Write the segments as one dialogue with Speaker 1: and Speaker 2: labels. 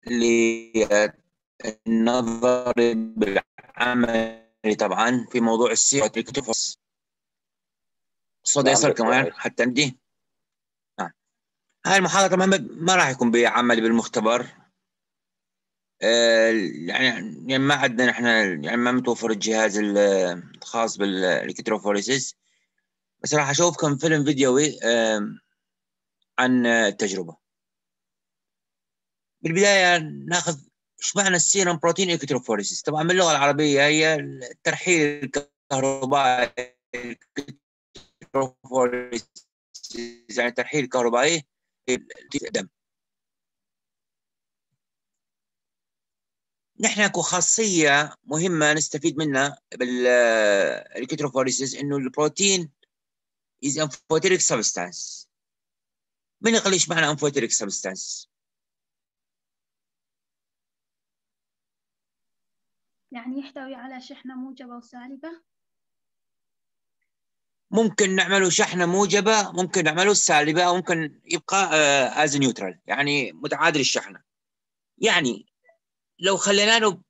Speaker 1: للنظري بالعملي طبعا في موضوع السيرة الكتوفوس. الصوت
Speaker 2: نعم
Speaker 1: يصل
Speaker 2: دكتور
Speaker 1: كمان
Speaker 2: هيثم.
Speaker 1: حتى عندي. هاي المحاضرة طبعا ما راح يكون بعملي بالمختبر. يعني ما عندنا احنا، يعني ما متوفر الجهاز الخاص بالالكتروفوريسيس، بس راح اشوفكم فيلم فيديوي عن التجربة. بالبداية ناخذ ايش معنى السيرم بروتين الكتروفوريسيس. طبعا باللغة العربية هي الترحيل الكهربائي، الكتروفوريسيس يعني ترحيل كهربائي في الدم. نحن اكو خاصيه مهمه نستفيد منها بالالكتروفوريسيس، انه البروتين is amphoteric substance. من يقول ايش معنى amphoteric substance؟
Speaker 3: يعني يحتوي على شحنة موجبة وسالبة.
Speaker 1: ممكن نعمله شحنه موجبه، ممكن نعمله سالبه، او ممكن يبقى از نيوترال يعني متعادل الشحنه. يعني لو خلينا له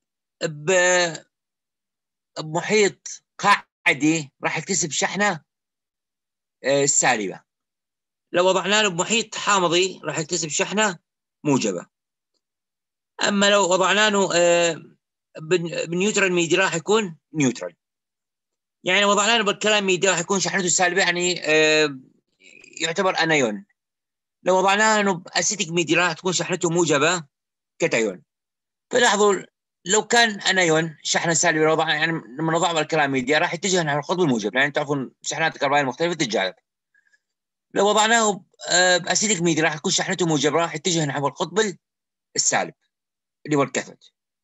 Speaker 1: بمحيط قاعدي راح يكتسب شحنه سالبه. لو وضعنا له بمحيط حامضي راح يكتسب شحنه موجبه. اما لو وضعنا له بالنيوترال ميديا راح يكون نيوترال. يعني وضعنا له بالكلام ميديا راح يكون شحنته سالبه، يعني يعتبر انايون. لو وضعنا له باسيتيك ميديا راح تكون شحنته موجبه كتايون. فلاحظوا لو كان انايون شحنه سالبه وضعنا، يعني لما نضعه بالكلام ميديا راح يتجه نحو القطب الموجب، يعني تعرفون شحنات الكهربائيه المختلفه تتجاذب. لو وضعناه باسيتيك ميديا راح تكون شحنته موجبه، راح يتجه نحو القطب السالب اللي هو الكاثود.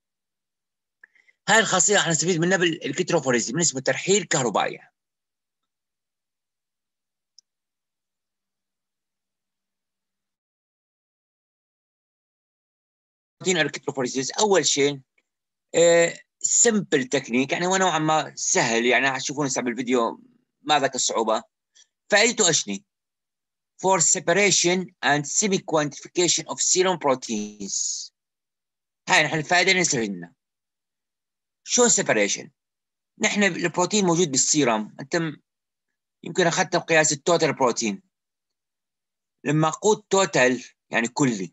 Speaker 1: هاي الخاصيه راح نستفيد منها بالالكتروفوريزم بالنسبه لترحيل كهربائي. الكتروفوريزيس اول شيء سمبل تكنيك، يعني هو نوعا ما سهل، يعني هتشوفون هسه بالفيديو ما ذاك الصعوبه. فائدته اشني؟ for separation and semi quantification of serum proteins. هاي نحن الفائده اللي نستفيد منها. شو separation؟ نحن البروتين موجود بالسيرم، انت يمكن اخذت قياس التوتال بروتين. لما اقول توتال يعني كلي،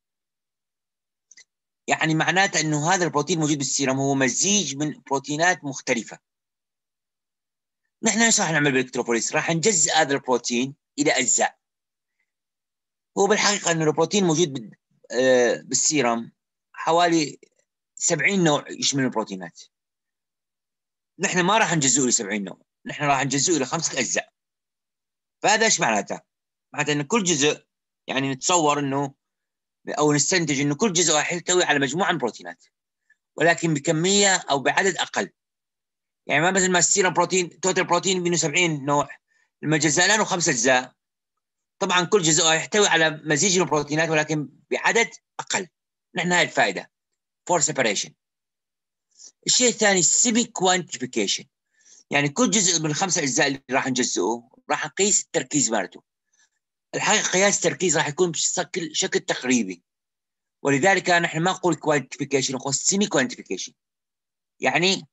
Speaker 1: يعني معناته انه هذا البروتين موجود بالسيرم هو مزيج من بروتينات مختلفه. نحن ايش راح نعمل بالالكتروفوريس؟ راح نجزء هذا البروتين الى اجزاء. هو بالحقيقه انه البروتين موجود بالسيرم حوالي 70 نوع يشمل البروتينات. نحن ما راح نجزئه ل 70 نوع، نحن راح نجزئه الى 5 اجزاء. فهذا ايش معناته؟ معناته ان كل جزء، يعني نتصور انه او نستنتج انه كل جزء راح يحتوي على مجموعه من البروتينات، ولكن بكميه او بعدد اقل. يعني ما مثل ما السيرم بروتين توتال بروتين بينه 70 نوع، لما جزأناه 5 اجزاء طبعا كل جزء يحتوي على مزيج من البروتينات ولكن بعدد اقل. نحن هاي الفائده فور سيبريشن. الشيء الثاني سيمي كوانتيفيكيشن، يعني كل جزء من ال5 اجزاء اللي راح نجزئه راح نقيس التركيز مالته. الحقيقه قياس التركيز راح يكون بشكل تقريبي، ولذلك نحن ما نقول كوانتيفيكيشن، نقول سيمي كوانتيفيكيشن. يعني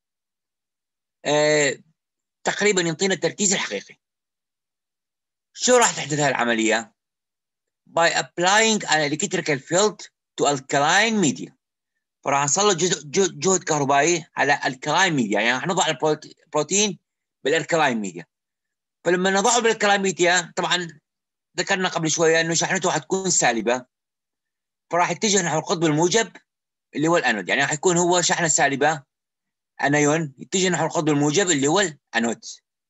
Speaker 1: تقريبا يعطينا التركيز الحقيقي. شو راح تحدث هذه العمليه؟ by applying an electrical field to alkaline media. فراح نسلط جهد كهربائي على الكلاين ميديا، يعني راح نضع البروتين بالالكلاين ميديا. فلما نضعه بالالكلاين ميديا طبعا ذكرنا قبل شويه انه شحنته حتكون سالبه، فراح يتجه نحو القطب الموجب اللي هو الانود. يعني راح يكون هو شحنه سالبه انايون يتجه نحو القطب الموجب اللي هو الانود.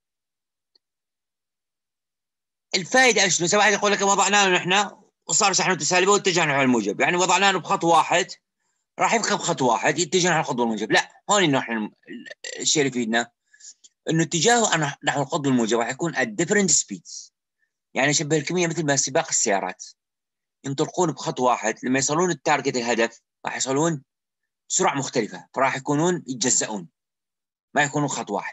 Speaker 1: الفائده ايش؟ لو واحد يقول لك وضعناه نحن وصار شحنته سالبه واتجه نحو الموجب، يعني وضعناه بخط واحد راح يبقى بخط واحد يتجه نحو القطب الموجب. لا، هون نحن الشيء اللي يفيدنا انه اتجاهه نحو القطب الموجب راح يكون at different speeds. يعني شبه الكميه مثل ما سباق السيارات ينطلقون بخط واحد، لما يصلون التارجت الهدف راح يصلون بسرعه مختلفه، فراح يكونون يتجزؤون ما يكونون خط واحد.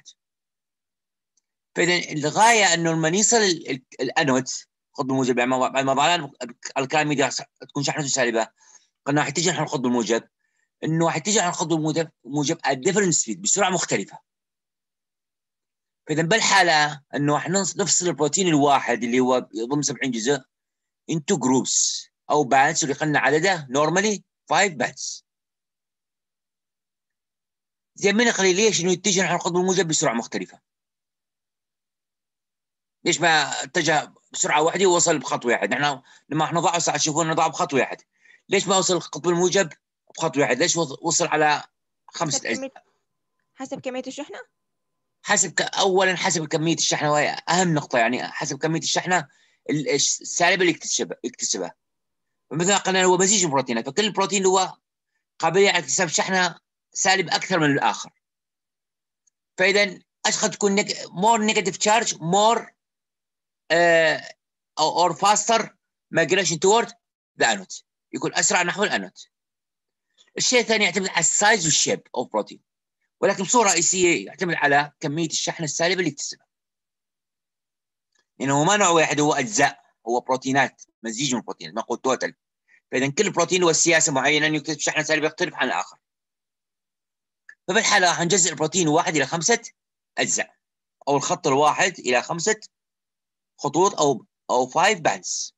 Speaker 1: فاذا الغايه انه لما يصل الانود القطب الموجب، يعني بعد ما ضعنا الكلام ميديا تكون شحنته سالبه، قلنا راح يتجه نحو القطب الموجب، انه راح يتجه نحو القطب الموجب at different speed، بسرعه مختلفه. فاذا بالحاله انه راح نفصل البروتين الواحد اللي هو يضم 70 جزء into groups او bands، اللي قلنا عدده normally 5 bands. زي من قليل ليش انه يتجه نحو القطب الموجب بسرعه مختلفه؟ ليش ما اتجه بسرعه واحده ووصل بخط واحد؟ نحن لما احنا نضعه ساعه تشوفون نضعه بخط واحد، ليش ما وصل القطب الموجب بخط واحد؟ ليش وصل على 5 أجزاء؟
Speaker 2: حسب كمية الشحنة؟
Speaker 1: اولا حسب كميه الشحنه، وهي اهم نقطه، يعني حسب كميه الشحنه السالبه اللي يكتسبها. فمثلا قلنا هو مزيج بروتينات، فكل بروتين له قابليه على اكتساب شحنه سالب اكثر من الاخر. فاذا قد تكون more negative charge more or faster migration toward the anode، يكون اسرع نحو الانود. الشيء الثاني يعتمد على السايز والشيب اوف بروتين، ولكن بصوره رئيسيه يعتمد على كميه الشحنه السالبه اللي يكتسبها. لانه ما نوع واحد، هو اجزاء، هو بروتينات، مزيج من البروتينات، نقول توتال. فاذا كل بروتين له سياسه معينه انه يكتسب شحنه سالبه يختلف عن الاخر. فبالحاله راح نجزء البروتين الواحد الى 5 اجزاء، او الخط الواحد الى 5 خطوط او 5 بانز.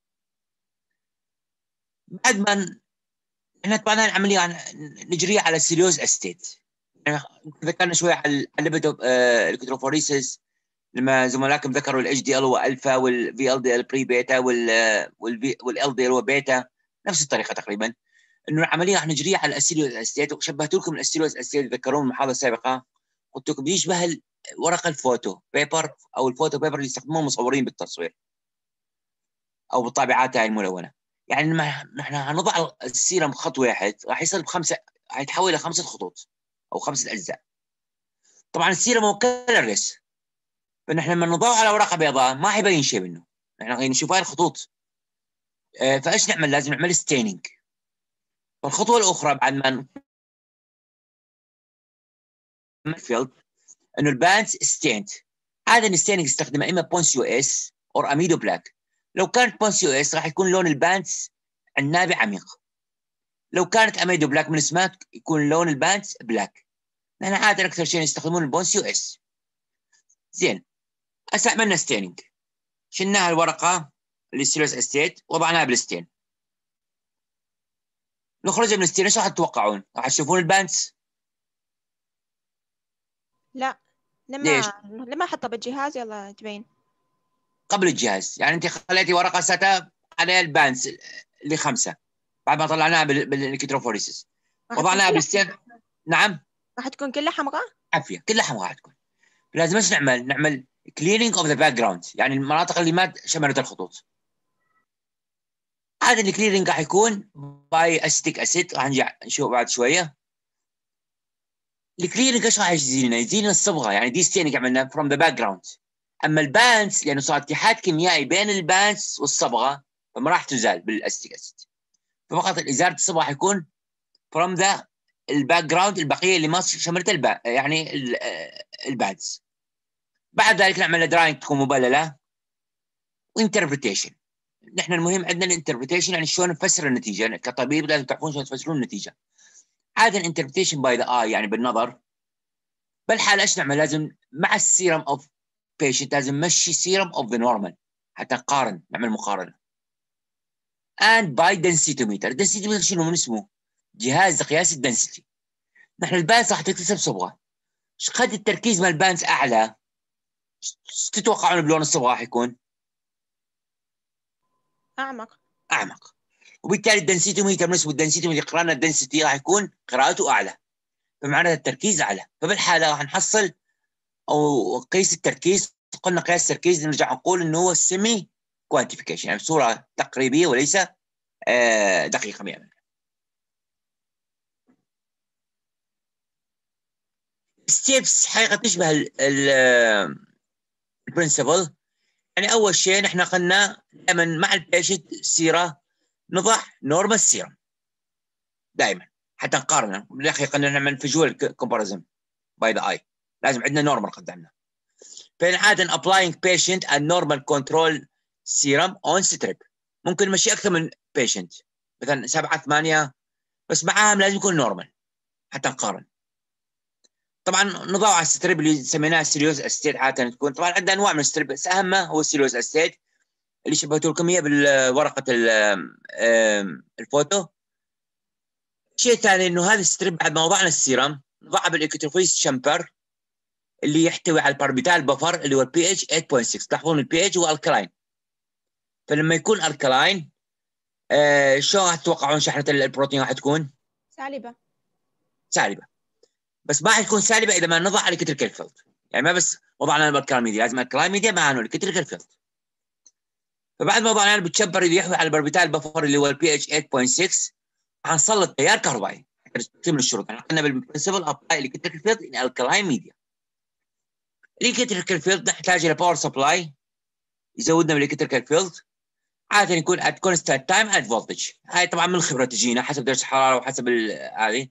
Speaker 1: بعد ما احنا طبعا العمليه نجريها على السيليوز استيت. يعني ذكرنا شويه على الليبيد الكتروفوريسيس، لما زملائكم ذكروا الاتش دي ال هو الفا، والفي ال دي ال بري بيتا، والال دي ال هو بيتا، نفس الطريقه تقريبا. انه العمليه راح نجريها على السيليوز استيت، وشبهت لكم السيليوز استيت تذكرون المحاضره السابقه، قلت لكم بيشبه ورق الفوتو بيبر او الفوتو بيبر اللي يستخدموه المصورين بالتصوير او بالطابعات هاي الملونه. يعني نحن هنضع السيرم خط واحد راح يصل بخمسه، هيتحول الى 5 خطوط او 5 اجزاء. طبعا السيرم هو كلرلس، فنحن لما نضعه على ورقه بيضاء ما حيبين شيء منه، نحن نشوف هاي الخطوط. فايش نعمل؟ لازم نعمل ستيننج. فالخطوه الاخرى بعد ما فيلد انه البانز ستيند. هذا الستيننج يستخدم اما بونسيو اس او اميدو بلاك. لو كانت بونسيو اس راح يكون لون البانز عنابي عميق، لو كانت اميدو بلاك من اسمك يكون لون البانز بلاك. نحن عاده اكثر شيء يستخدمون البونسيو اس. زين، هسه عملنا ستيننج، شلناها الورقه اللي سيلوس استيت وضعناها بالستين. نخرج من الستين، ايش راح تتوقعون؟ راح تشوفون البانز؟
Speaker 2: لا،
Speaker 1: ليش؟
Speaker 2: لما احطها بالجهاز يلا تبين.
Speaker 1: قبل الجهاز، يعني انت خليتي ورقه ساتا عليها البانز اللي 5 بعد ما طلعناها بالكتروفوريسيس وضعناها بالستين. نعم،
Speaker 2: راح تكون كلها حمراء.
Speaker 1: عافيه كلها حمراء راح تكون. لازم ايش نعمل؟ نعمل كليننج اوف ذا باك جراوند، يعني المناطق اللي ما شملت الخطوط. هذا الكليننج راح يكون باي اسيتيك اسيد، راح نشوف بعد شويه. الكليننج ايش راح يجي لنا؟ يجي لنا الصبغه، يعني دي ستيننج عملنا فروم ذا باك جراوند. اما البانس لانه صار اتحاد كيميائي بين البانس والصبغه فما راح تزال بالاسيتيك اسيد، ففقط ازاله الصبغه حيكون فروم ذا الباك جراوند، البقيه اللي ما شملت يعني البانس. بعد ذلك نعمل دراينج تكون مبلله وانتربريتيشن. نحن المهم عندنا الانتربريتيشن، يعني شلون نفسر النتيجه. يعني كطبيب لازم تعرفون شلون تفسرون النتيجه. هذا الانتربريتيشن باي ذا اي، يعني بالنظر. بالحاله ايش نعمل؟ لازم مع السيرم اوف بيشنت لازم نمشي سيرم اوف ذا نورمال حتى نقارن، نعمل مقارنه. and by densitometer. densitometer شنو من اسمه؟ جهاز قياس الدنسيتي. نحن البانس راح تكتسب صبغه، قد التركيز مال البانس اعلى، تتوقعون بلون الصبغه راح يكون اعمق. وبالتالي الدنسيتوميتر من اسمه الدنسيتوميتر، قرانا الدنسيتي راح يكون قراءته اعلى، فمعنى التركيز اعلى. فبالحاله راح نحصل او قيس التركيز. قلنا قياس التركيز نرجع نقول انه هو سيمي كوانتيفيكيشن، يعني بصوره تقريبيه وليس دقيقه 100%. ستيبس حقيقه تشبه البرنسبل. يعني اول شيء نحن قلنا دائما مع البيشنت سيره نضع نورمال سيرم دائما حتى نقارنه. بالاخير قلنا نعمل فيجوال كومباريزن باي ذا اي، لازم عندنا نورمال قدامنا. فإن عادة applying patient a normal control serum on strip، ممكن نمشي أكثر من patient، مثلا 7 8، بس معاهم لازم يكون نورمال حتى نقارن. طبعا نضعه على الستريب اللي سميناه سيليوز استيت، عاده تكون طبعا عندنا انواع من الستريب، بس اهمها هو السيليوز استيت اللي شبهته لكم اياه بالورقه الفوتو. شيء ثاني انه هذا الستريب بعد ما وضعنا السيرم نضعه بالالكتروفوريس شامبر اللي يحتوي على الباربيتال بفر اللي هو البي اتش 8.6. تلاحظون البي اتش هو الكلاين، فلما يكون الكلاين شو تتوقعون شحنه البروتين راح تكون؟
Speaker 2: سالبة.
Speaker 1: سالبه. بس ما حتكون سالبه اذا ما نضع الكتريكال فيلد، يعني ما بس وضعنا الكلاين ميديا، لازم الكلاين ميديا معه الكتريكال فيلد. فبعد ما وضعنا بالتشمبر اللي يحوي على الباربيتال بفر اللي هو البي اتش 8.6 حنسلط تيار كهربائي من الشروط. يعني قلنا بالبرنسبل ابلاي الكتريكال فيلد ان الكلاين ميديا. الكتريكال فيلد نحتاج الى باور سبلاي يزودنا بالالكتريكال فيلد، عاده يكون ات كونستانت تايم ات فولتج. هاي طبعا من الخبره تجينا حسب درجه الحراره وحسب هذه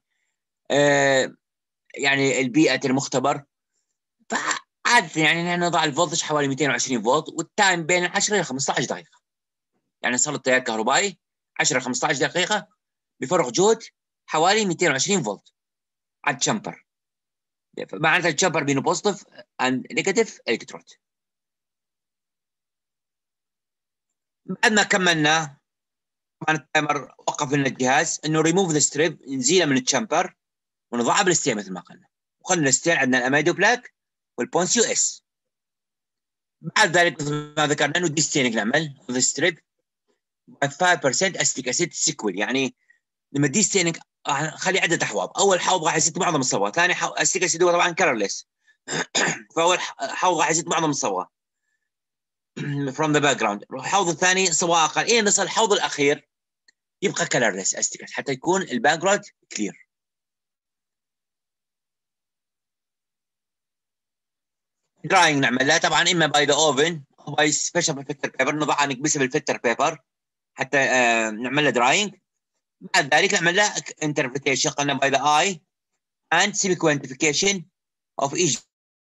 Speaker 1: يعني البيئه المختبر. فعاده يعني نضع الفولتج حوالي 220 فولت، والتايم بين 10 الى 15 دقيقه. يعني نسلط تيار كهربائي 10 الى 15 دقيقه بفرق جهد حوالي 220 فولت على التشمبر. معناتها التشمبر بينه بوزيتيف اند نيجاتيف الكترود. بعد ما كملنا طبعا التايمر وقف لنا الجهاز انه ريموف ذا ستريب، نزيله من التشمبر ونضعها بالستين مثل ما قلنا. وقلنا الستين عندنا الاميدو بلاك والبونس يو اس. بعد ذلك مثل ما ذكرنا انه دي ستينك نعمل ذا ستريب 5% استيك اسيد سيكويل. يعني لما دي ستينك خلي عده احواض. اول حوض راح يزيد معظم الصبغه، ثاني استيك اسيد هو طبعا كلرليس فاول حوض راح يزيد معظم الصبغه from the background. الحوض الثاني صبغه اقل الى نصل الحوض الاخير يبقى كلرليس استيك حتى يكون الباك جراوند كلير. دراينج نعمل لها طبعا اما باي ذا اوفن او باي سبيشال فلتر بيبر. نضعها نكبسها بالفلتر بيبر حتى نعمل لها دراينج. بعد ذلك نعمل لها انتربريتيشن قلنا باي ذا اي اند سيمي كوانتيفيكيشن اوف ايج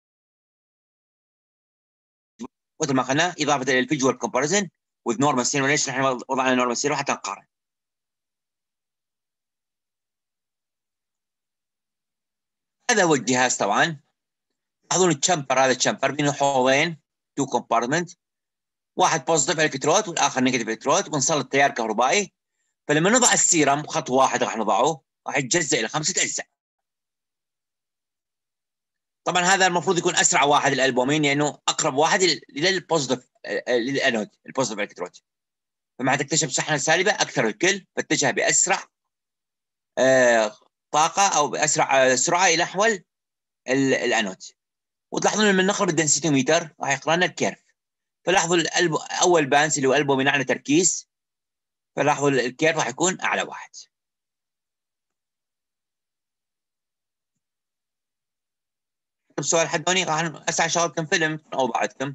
Speaker 1: مثل ما قلنا، اضافه للفيجوال كومباريزن with normal سيرو. ليش نحن وضعنا نورمال سيرو؟ حتى نقارن. هذا هو الجهاز طبعا. لاحظون التشمبر، هذا التشمبر بينه حوضين 2 كومبارتمنت، واحد بوزيتيف الكترود والاخر نيجاتيف الكترود، ونسلط تيار كهربائي. فلما نضع السيرم خط واحد راح نضعه راح يتجزأ الى 5 اجزاء. طبعا هذا المفروض يكون اسرع واحد الالبومين لانه اقرب واحد للبوزيتيف للانود البوزيتيف الكترود. فمع تكتشف شحنه سالبه اكثر الكل، فاتجه باسرع طاقه او باسرع سرعه الى نحو الانود. وتلاحظون لما نقرب الدنسيتوميتر راح يقرا لنا الكيرف. فلاحظوا اول بانس اللي هو البومين على تركيز، فلاحظوا الكيرف راح يكون اعلى واحد. بسؤال حد هوني راح اسعى شغلكم فيلم او بعدكم.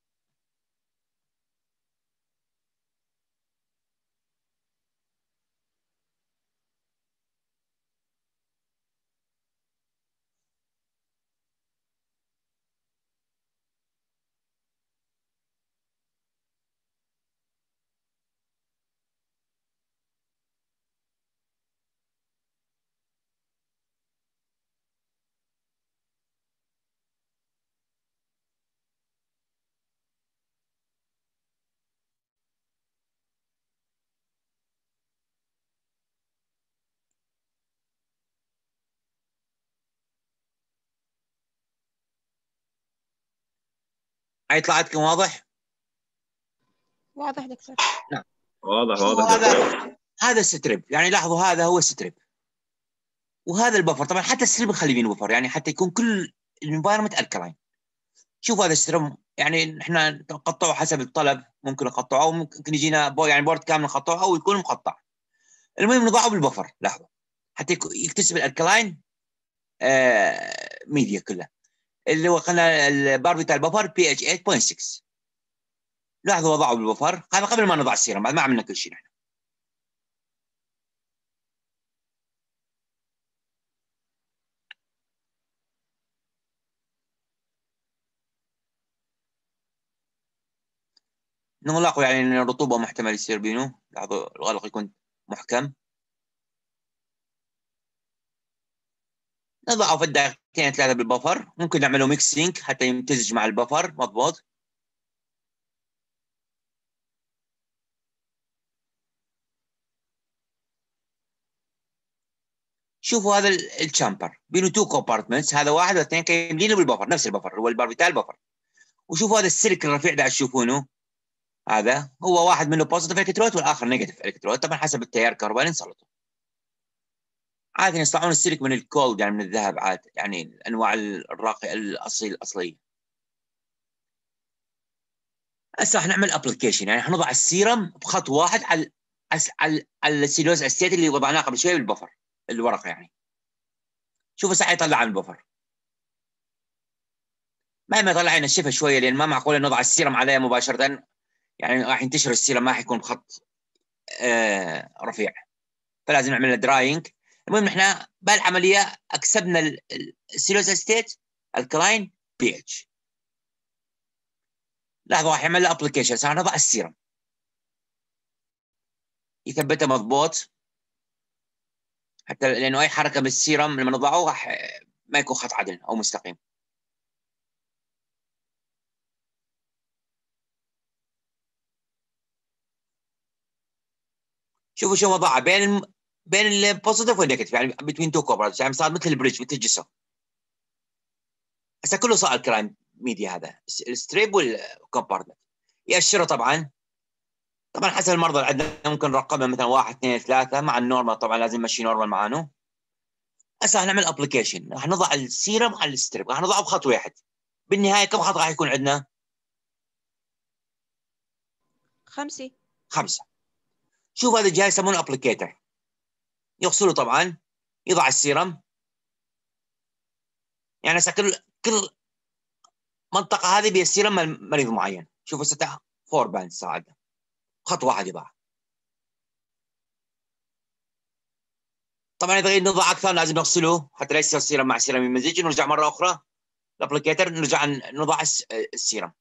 Speaker 1: هاي طلعتكم واضح؟
Speaker 2: واضح دكتور.
Speaker 1: نعم
Speaker 4: واضح
Speaker 1: هذا الستريب. يعني لاحظوا هذا هو الستريب وهذا البفر. طبعا حتى الستريب نخلي بينه بفر يعني حتى يكون كل الانفايرمنت الكلاين. شوف هذا الستريب يعني احنا نقطعه حسب الطلب، ممكن نقطعه او ممكن يجينا يعني بورد كامل نقطعه او يكون مقطع. المهم نضعه بالبفر لاحظوا حتى يكتسب الالكلاين ميديا كلها اللي هو قلنا الباربيتال بفر بي اتش 8.6. لاحظوا وضعه بالبفر هذا قبل ما نضع السيرم، بعد ما عملنا كل شيء نحن. نغلقه يعني ان الرطوبه محتمل يصير بينه. لاحظوا الغلق يكون محكم، نضعه في الدقيقتين 3 بالبفر. ممكن نعمله ميكسينج حتى يمتزج مع البفر مضبوط. شوفوا هذا الشامبر بينه 2 كومبارتمنتس، هذا واحد واثنين كاملين بالبفر، نفس البفر هو البار بتاع البفر. وشوفوا هذا السلك الرفيع ده تشوفونه، هذا هو واحد منه بوزيتيف الكترود والاخر نيجاتيف الكترود، طبعا حسب التيار الكهربائي اللي نسلطه. عادة يصنعون السلك من الكولد يعني من الذهب، عاد يعني الانواع الراقيه الاصليه. هسه حنعمل ابلكيشن، يعني حنضع السيرم بخط واحد على السيلوز استيت اللي وضعناه قبل شوي بالبفر الورقه يعني. شوفوا ساعه يطلع عن البفر، مهما يطلع ينشفها شويه، لان ما معقول نضع السيرم عليها مباشره، يعني راح ينتشر السيرم، ما حيكون بخط رفيع، فلازم نعمل له دراينج. المهم احنا بالعمليه اكسبنا السيلوز استيت الكلاين بي اتش. لحظه، راح يعمل له ابلكيشن. صار نضع السيرم يثبته مضبوط، حتى لانه اي حركه بالسيرم لما نضعه راح ما يكون خط عدل او مستقيم. شوفوا شو وضعها بين البوزيتيف والنيجاتيف، يعني بين تو كوبرز، يعني صار مثل البريدج مثل الجسر. هسه كله صار الكلاين ميديا، هذا الستريب والكومبارتمنت يأشره طبعا حسب المرضى اللي عندنا، ممكن نرقمها مثلا 1 2 3 مع النورمال، طبعا لازم نمشي نورمال معانه. هسه هنعمل ابلكيشن، راح نضع السيرم على الستريب، راح نضعه بخط واحد. بالنهايه كم خط راح يكون عندنا؟
Speaker 2: 5.
Speaker 1: 5. شوف هذا الجهاز يسمونه ابليكيتر، يغسله طبعا، يضع السيرم، يعني هسه كل منطقه هذه بها سيرم مريض معين. شوفوا 4 باند صاعد، خط واحد يضع. طبعا اذا نضع اكثر لازم نغسله حتى لا يصير سيرم مع سيرم يمزج، ونرجع مره اخرى الابليكيتر نرجع نضع السيرم.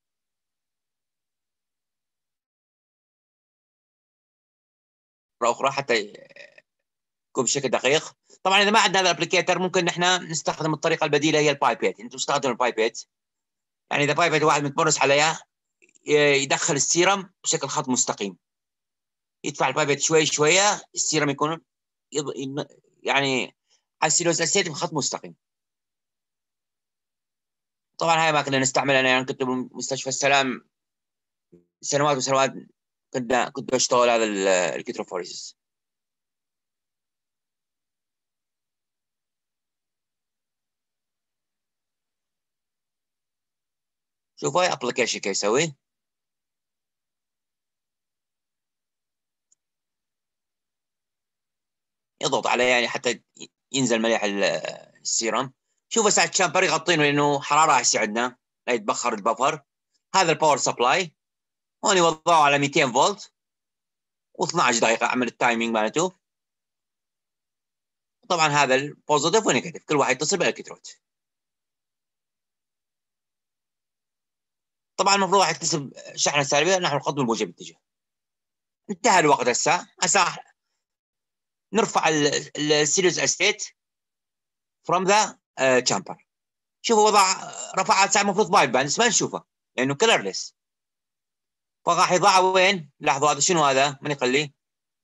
Speaker 1: مره اخرى حتى يكون بشكل دقيق. طبعا اذا ما عندنا هذا الابليكيتر ممكن نحن نستخدم الطريقه البديله، هي البايبيت. انتم تستخدموا البايبيت، يعني اذا بايبيت واحد متمرس عليها يدخل السيرم بشكل خط مستقيم، يدفع البايبيت شوي شويه، السيرم يكون يعني على السيلوز اسيد بخط مستقيم. طبعا هاي ما كنا نستعملها، انا يعني كنت بمستشفى السلام سنوات وسنوات، كنت بشتغل هذا الكتروفوريسيس. شوفوا هاي ابلكيشن كيف يسوي. يضغط عليه يعني حتى ينزل مليح السيرم. شوفوا ساعة الشامبر يغطينه لانه حراره هسه عندنا لا يتبخر البفر. هذا الباور سبلاي، هون يوضعه على 200 فولت و12 دقيقه اعمل التايمينج مالته. طبعا هذا البوزيتيف والنيجاتيف كل واحد يتصل بالالكترود. طبعا المفروض راح يكتسب شحنه سالبه نحو القطب الموجب اتجاه. انتهى الوقت هسه نرفع السيريز استيت فروم ذا تشامبر. شوفوا رفعها هسه المفروض 5 باند بس ما نشوفه لانه كلرلس، فراح يضع وين؟ لحظه، هذا شنو؟ هذا من يخليه؟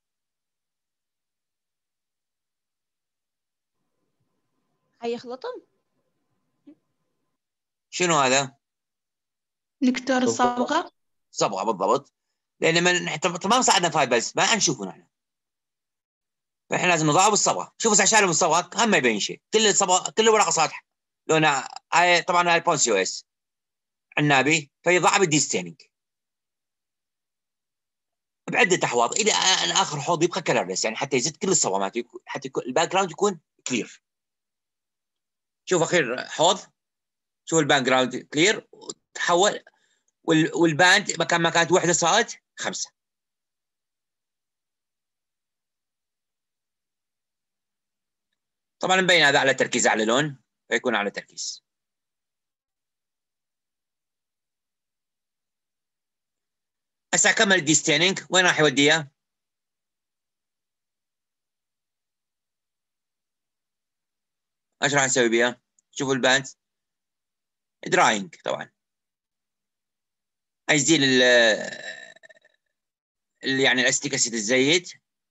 Speaker 2: هيخلطهم.
Speaker 1: شنو هذا؟
Speaker 3: دكتور الصبغة.
Speaker 1: صبغه بالضبط، لان ما صعدنا 5 بس ما نشوفه نحن، فاحنا لازم نضعه بالصبغه. شوفوا سعشاله بالصبغه هم ما يبين شيء، كل الصبغه كل الورقه صادحه لونها. هاي طبعا هاي بونسيو اس عنابي، فيضعها بالدي ستيننج بعده احواض الى ان اخر حوض يبقى كلرلس، يعني حتى يزيد كل الصبغات، حتى الباك جراوند يكون كلير. شوف اخير حوض، شوف الباك جراوند كلير وتحول، والباند مكان ما كانت وحده صارت 5. طبعا مبين هذا على تركيز على لون، فيكون على تركيز. هسه اكمل الدي ستيننج. وين راح يوديها؟ ايش راح نسوي بها؟ شوفوا الباند دراينج طبعا ازيل يعني الاستيكاسيد الزايد،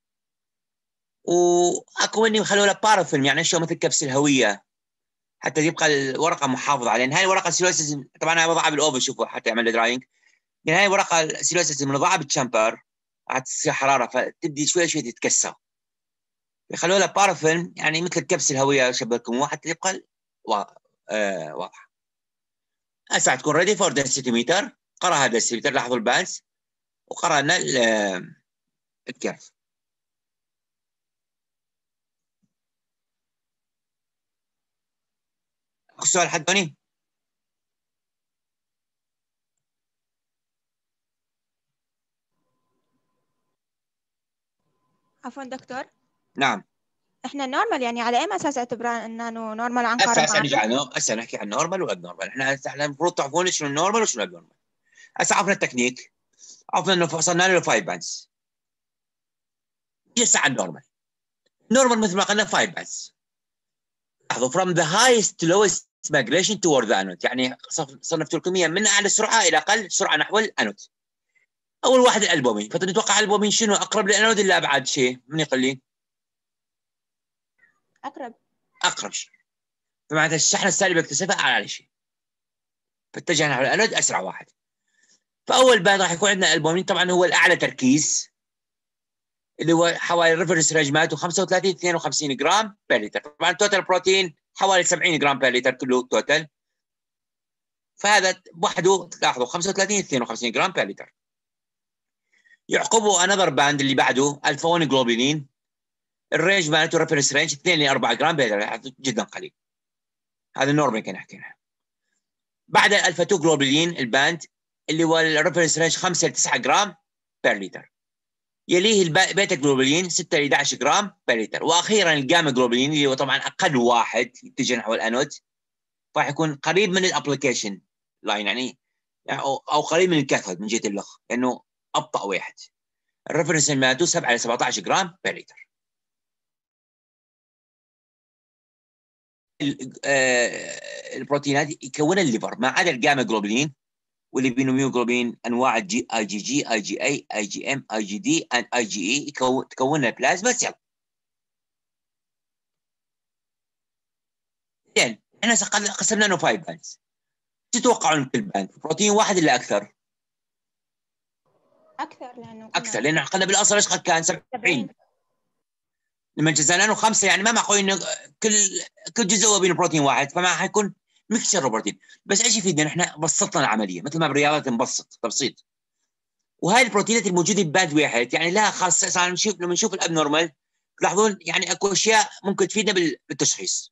Speaker 1: واكو اني خلوا له بارافيلم يعني اشياء مثل كبس الهويه حتى يبقى الورقه محافظه عليها. هاي الورقه السيلوسيس طبعا انا وضعها بالاوفن شوفوا حتى يعمل دراينج. يعني هاي الورقه السيلوسيس من وضعها بالتشامبر راح تصير حراره فتبدي شوي شوي تتكسر، يخلوا لها بارافيلم يعني مثل كبس الهويه شبكهم حتى يبقى واضحه. هسه تكون ريدي فور دنسيتيمتر. قرا هذا الدنسيتيمتر، لاحظوا البانس وقرانا الكيرف. اكو سؤال حد هوني؟
Speaker 2: عفوا دكتور،
Speaker 1: نعم.
Speaker 2: احنا النورمال يعني على اي اساس اعتبران انه نورمال عن
Speaker 1: هسه
Speaker 2: قارن
Speaker 1: نجي
Speaker 2: معاه؟
Speaker 1: على هسه نحكي عن نورمال واب نورمال. احنا المفروض تعرفون شنو النورمال وشنو الاب نورمال. هسه عرفنا التكنيك، عرفنا انه فصلنا له 5 بانس. هسه على النورمال. النورمال مثل ما قلنا 5 بانس. لاحظوا from the highest to lowest migration toward the anode، يعني صنفت لكم اياه من اعلى سرعه الى اقل سرعه نحو الانود. اول واحد الالبومين، فتتوقع الالبومين شنو اقرب للانود ولا ابعد شيء؟ من يقول لي؟
Speaker 2: اقرب.
Speaker 1: اقرب شيء، فمعناتها الشحنه السالبه اكتسبها اعلى شيء، فاتجه نحو الانود اسرع واحد. فاول باند راح يكون عندنا البومين، طبعا هو الاعلى تركيز اللي هو حوالي ريفرنس رينج مالته 35 52 جرام بير لتر. طبعا توتال بروتين حوالي 70 جرام بير لتر كله توتال، فهذا وحده لاحظوا 35 52 جرام بير لتر. يعقبه انذر باند اللي بعده الفا 1 جلوبولين، الرينج مالته ريفرنس رينج 2 ل 4 جرام بير لتر، جدا قليل. هذا النورمال كان حكينا. بعد الالفا 2 جلوبولين الباند اللي هو الريفرنس رينج 5 ل 9 جرام بير لتر. يليه البيتا جلوبولين 6 ل 11 جرام بير لتر. واخيرا الجاما جلوبولين اللي هو طبعا اقل واحد يتجه نحو الانود، راح يكون قريب من الابلكيشن لاين يعني او قريب من الكاثود من جهه اللخ، لانه ابطا واحد. الريفرنس مالته 7 ل 17 جرام بير لتر. البروتينات يكونها الليفر ما عدا الجاما جلوبولين والهيموجلوبين انواع الجي اي جي جي اي جي اي اي جي ام اي جي دي اند اي جي اي تكونها البلازما سيل. زين احنا قسمنا انه 5 باندز. تتوقعون كل باند بروتين واحد ولا اكثر؟
Speaker 2: اكثر لانه
Speaker 1: اكثر، لان قلنا بالاصل ايش كان 70. لما جزانا له 5 يعني ما معقول انه كل جزء هو بين بروتين واحد، فما حيكون ميكسشر بروتين. بس ايش يفيدنا؟ احنا بسطنا العمليه مثل ما بالرياضات نبسط تبسيط. وهاي البروتينات الموجوده بباند واحد يعني لها خاصه. صار لما نشوف الاب نورمال تلاحظون يعني اكو اشياء ممكن تفيدنا بالتشخيص.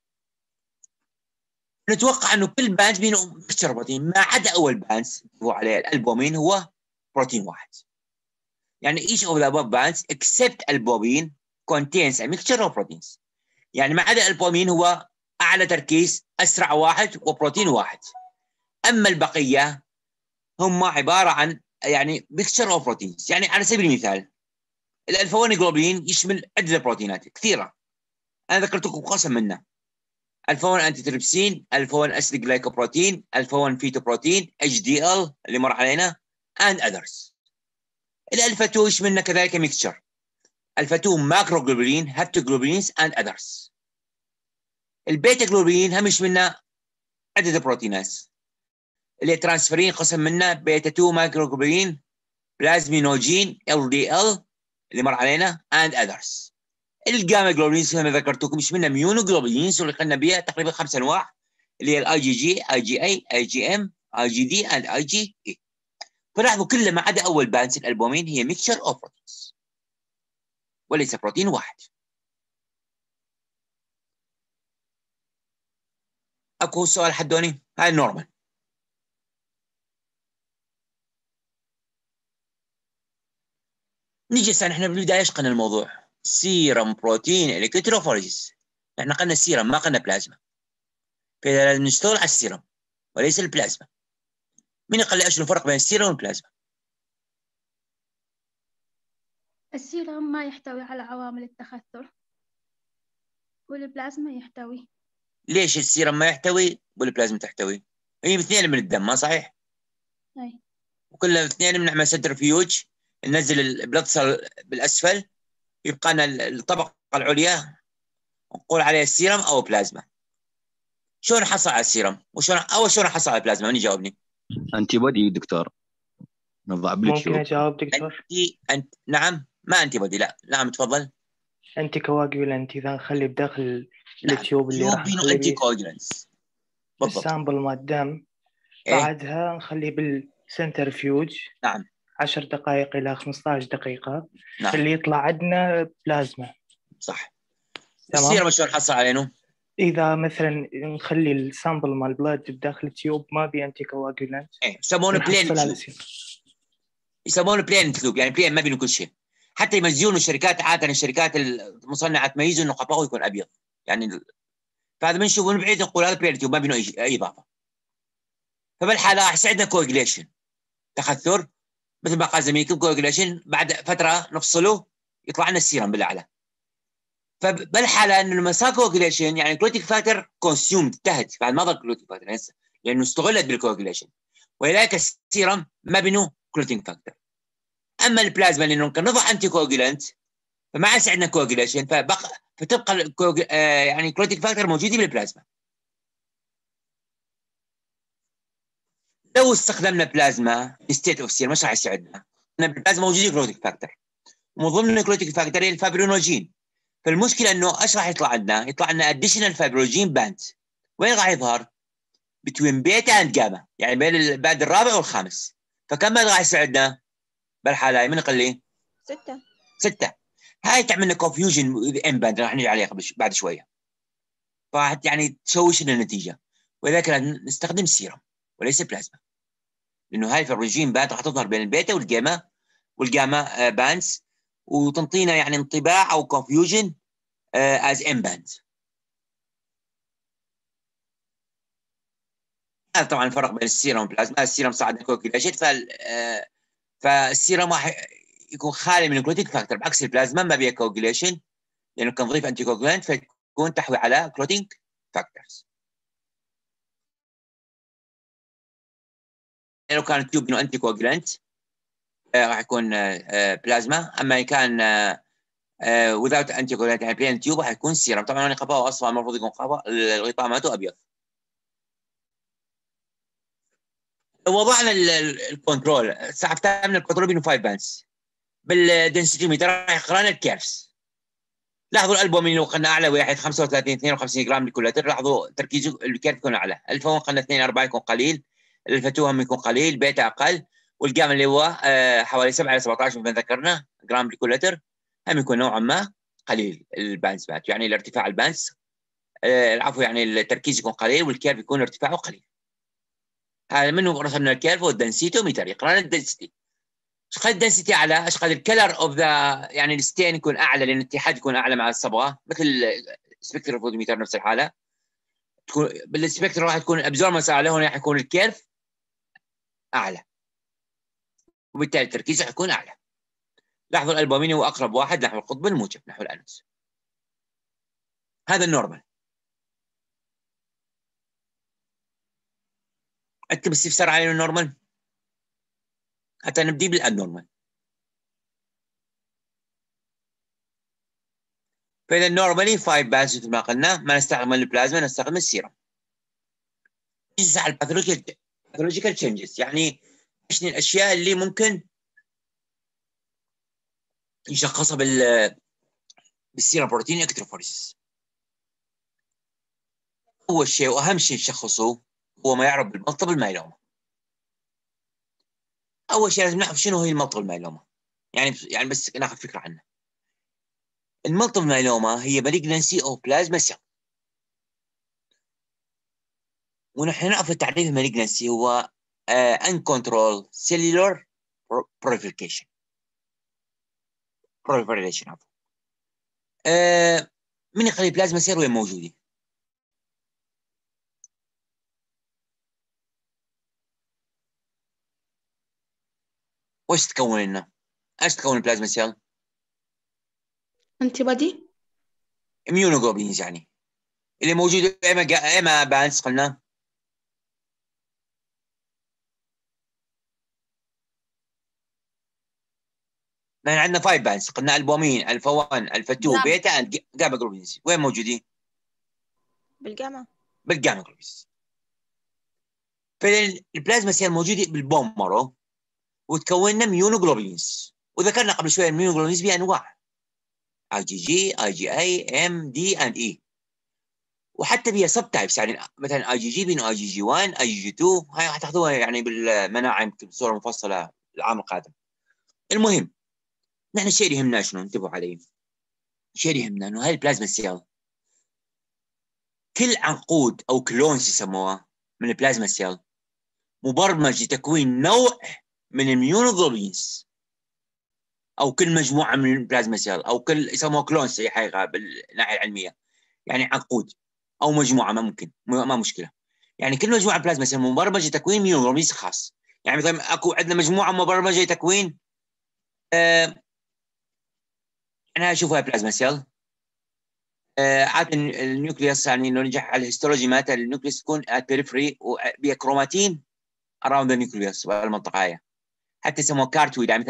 Speaker 1: نتوقع انه كل باند بينه ميكسشر بروتين ما عدا اول باند هو عليه الالبومين هو بروتين واحد. يعني each of the above bands except البومين contains a mixture of proteins. يعني ما عدا البومين هو اعلى تركيز اسرع واحد وبروتين واحد. اما البقيه هم عباره عن يعني ميكسشر اوف بروتينز. يعني على سبيل المثال الالفا 1 جلوبولين يشمل عده بروتينات كثيره، انا ذكرت لكم قسم منه: الفا 1 انتي تريبسين، الفا 1 اسيد جلايكوبروتين، الفا 1 فيتو بروتين، اتش دي ال اللي مر علينا and others. الالفا 2 يشملنا كذلك ميكسشر: الفا 2 ماكرو جلوبولين، هابتوجلوبولينز and others. البيتا جلوبولين هم يشملنا عدة بروتينات اللي ترانسفيرين قسم منه بيتا 2 مايكرو جلوبولين، بلازمينوجين ال دي ال اللي مر علينا and others. الجاما جلوبولينز كما ذكرتكم يشملنا ميونو جلوبولينز اللي قلنا بها تقريبا 5 انواع اللي هي الاي جي جي، اي جي اي، اي جي ام، اي جي دي اند اي جي اي. فلاحظوا كل ما عدا اول بانس الالبومين هي ميكشر اوف بروتينز وليس بروتين واحد. اكو سؤال حدوني؟ هاي النورمال. نيجي هسه احنا بالبدايه ايش قلنا الموضوع؟ سيرم بروتين الكتروفوريسيس. احنا قلنا السيرم ما قلنا بلازما، فاذا لازم نشتغل على السيرم وليس البلازما. مين قال لي ايش الفرق بين السيرم والبلازما؟
Speaker 3: السيرم ما يحتوي على عوامل التخثر والبلازما يحتوي.
Speaker 1: ليش السيرم ما يحتوي والبلازما تحتوي؟ هي اثنين من الدم، ما صحيح؟
Speaker 3: أي.
Speaker 1: وكل اثنين بنعمل سنترفيوج، ننزل البلد سيل بالاسفل، يبقى لنا الطبقه العليا نقول عليها السيرم او بلازما. شلون حصل على السيرم؟ شلون حصل على البلازما؟ من يجاوبني؟
Speaker 4: انتي بودي دكتور، نضع
Speaker 5: ممكن
Speaker 4: بالتيوب.
Speaker 5: أجاوب دكتور؟
Speaker 1: انت نعم، ما انتي بودي، لا نعم تفضل.
Speaker 5: أنتي كواجولانت إذا نخلي بداخل
Speaker 1: نعم،
Speaker 5: التيوب اللي راح
Speaker 1: بينو
Speaker 5: نخلي
Speaker 1: انتي
Speaker 5: بيه
Speaker 1: كوجلانس بالضبط.
Speaker 5: السامبل مال الدم،
Speaker 1: ايه
Speaker 5: بعدها نخليه بالسنترفيوج
Speaker 1: نعم
Speaker 5: 10 دقائق إلى 15 دقيقة،
Speaker 1: نعم
Speaker 5: اللي يطلع عندنا بلازما.
Speaker 1: صح.
Speaker 5: تمام.
Speaker 1: السيرم شلون حصل علينا؟
Speaker 5: إذا مثلا نخلي السامبل مال البلاد بداخل التيوب ما بي أنتي كواجولانت،
Speaker 1: ايه يسمونه بلين
Speaker 5: نحصل على
Speaker 1: تيوب،
Speaker 5: سيرم.
Speaker 1: يسمونه بلين تيوب، يعني بلين ما بينه كل شيء. حتى يميزون الشركات، عاده الشركات المصنعه تميزه انه قطعه يكون ابيض يعني فهذا بنشوفه من بعيد نقول هذا بلين تيوب ما بينه اي اضافه. فبالحاله احس عندنا كواجليشن، تخثر، مثل ما قال زميلكم كواجليشن، بعد فتره نفصله يطلع لنا السيرم بالاعلى. فبالحاله انه لما صار كواجليشن يعني كلوتيك فاكتور كونسيوم، انتهت بعد ما ضل كلوتيك فاكتور هسه لانه استغلت بالكواجليشن، ولذلك السيرم ما بينه كلوتيك فاكتور. اما البلازما لانه كنضع انتي كواجلانت فما عادش عندنا كواجليشن، فتبقى يعني كلوتيك فاكتور موجودين بالبلازما. لو استخدمنا بلازما ستيت اوف سيرم مش راح يساعدنا، لان بالبلازما موجودين كلوتيك فاكتور، ومن ضمن الكلوتيك فاكتور هي الفابرينوجين. فالمشكله انه ايش راح يطلع عندنا؟ يطلع لنا اديشنال فابرينوجين باند. وين راح يظهر؟ بتوين بيتا اند جاما، يعني بين الباند الرابع والخامس. فكم ماذا راح يساعدنا بالحاله هاي؟ من قليل
Speaker 2: 6.
Speaker 1: 6. هاي تعمل لنا كونفيوجن ام باند راح نجي عليها بعد شويه، فراح يعني تشوش لنا النتيجه. ولذلك نستخدم سيرم وليس بلازما، لانه هاي الفابرينوجين باند راح تظهر بين البيتا والجاما باندز، وتنطينا يعني انطباع او كونفيوجن از ام باند. هذا طبعا الفرق بين السيرم والبلازما. السيرم صعد الكوكيلاشن، فالسيرم راح يكون خالي من الكلوتيك فاكتور، بعكس البلازما ما بيها كوكيليشن لانه كان نضيف انتي كوكولانت فيكون تحوي على كلوتيك فاكتورز. لو كان تيوب انه انتي كوكولانت راح يكون بلازما، اما ان كان without انتي كوكولانت يعني بلين تيوب راح يكون سيرم. طبعا قفاه اصفر، المفروض يكون قفاه الغطاء مالته ابيض. وضعنا الكنترول، استخدمنا الكنترول بينه 5 بانس بالدنسيتي ميتر راح يقرا لنا الكيرفز. لاحظوا الالبومين لو قلنا اعلى واحد 35 52 جرام لكل لتر، لاحظوا تركيزه الكيرف يكون اعلى. الفا قلنا 2 4 يكون قليل، الالفا 2 هم يكون قليل، بيتا اقل، والجاما اللي هو حوالي 7 الى 17 مثل ما ذكرنا جرام لكل لتر هم يكون نوعا ما قليل البانس بات، يعني الارتفاع البانس العفو يعني التركيز يكون قليل والكيرف يكون ارتفاعه قليل. هذا منه رسمنا الكيرف والدنسيتي متر يقرا لنا الدنسيتي. ايش قد الدنسيتي اعلى؟ ايش قد الكلر اوف ذا يعني الستين يكون اعلى لان الاتحاد يكون اعلى مع الصبغه، مثل سبكتر فوتوميتر نفس الحاله. تكون بالسبكتر راح تكون الابزورمنس اعلى، هون راح يكون الكيرف اعلى وبالتالي التركيز راح يكون اعلى. لاحظوا الالبوميني هو اقرب واحد نحو القطب الموجب نحو الانس. هذا النورمال. اكتب استفسار على النورمال حتى نبدي بالابنورمال. فاذا نورمالي 5 بانس مثل ما قلنا، ما نستخدم البلازما نستخدم السيرم. نجلس على الباثولوجيكال تشينجز، يعني ايش الاشياء اللي ممكن يشخصها بالسيرم بروتين اكتروفوريسيس. اول شيء واهم شيء نشخصه هو ما يعرف بالمالتيبل مايلوما. اول شيء لازم نعرف شنو هي المالتيبل مايلوما، يعني بس ناخذ فكره عنها. المالتيبل مايلوما هي malignancy of plasma cell، ونحن نعرف التعريف المالجنسي هو uncontrolled cellular proliferation عفوا. من يخلي البلازما سيل وين موجوده؟ وش تكون لنا؟ ايش تكون البلازما سيل؟
Speaker 6: انتي بادي.
Speaker 1: immunoglobulins يعني. اللي موجود اما بانس قلنا نحن عندنا 5 بانس، قلنا البومين، الفا 1، الفا 2، بيتا، جاما جلوبينز. وين موجودين؟
Speaker 2: بالجامعة.
Speaker 1: بالجاما جلوبينز. فالبلازما سيل موجوده بالبون مارو وتكون لنا ميونوجلوبينز، وذكرنا قبل شويه الميونوجلوبينز بانواع اي جي جي، اي جي اي، ام دي اند اي، وحتى بها سب تايبس، يعني مثلا اي جي جي بين اي جي جي 1، اي جي جي 2، هاي حتاخذوها يعني بالمناعه يمكن بصوره مفصله العام القادم. المهم نحن الشيء اللي يهمنا شنو؟ انتبهوا علي، الشيء اللي يهمنا انه هاي البلازما سيل كل عنقود او كلونز يسموها من البلازما سيل مبرمج لتكوين نوع من الميونوجلوبينز، او كل مجموعه من البلازما سيل، او كل يسموها كلونز هي حقيقه بالناحيه العلميه، يعني عنقود او مجموعه، ما ممكن ما مشكله، يعني كل مجموعه بلازما سيل مبرمجه لتكوين ميونوجلوبينز خاص. يعني مثلا اكو عندنا مجموعه مبرمجه لتكوين انا اشوفها بلازما سيل عاده النيوكليوس، يعني لو نجح على الهيستولوجي مالتها النيوكليوس تكون بيريفري وبها كروماتين اراوند النيوكليوس بالمنطقه هاي، حتى يسموها كارتويد، يعني مثل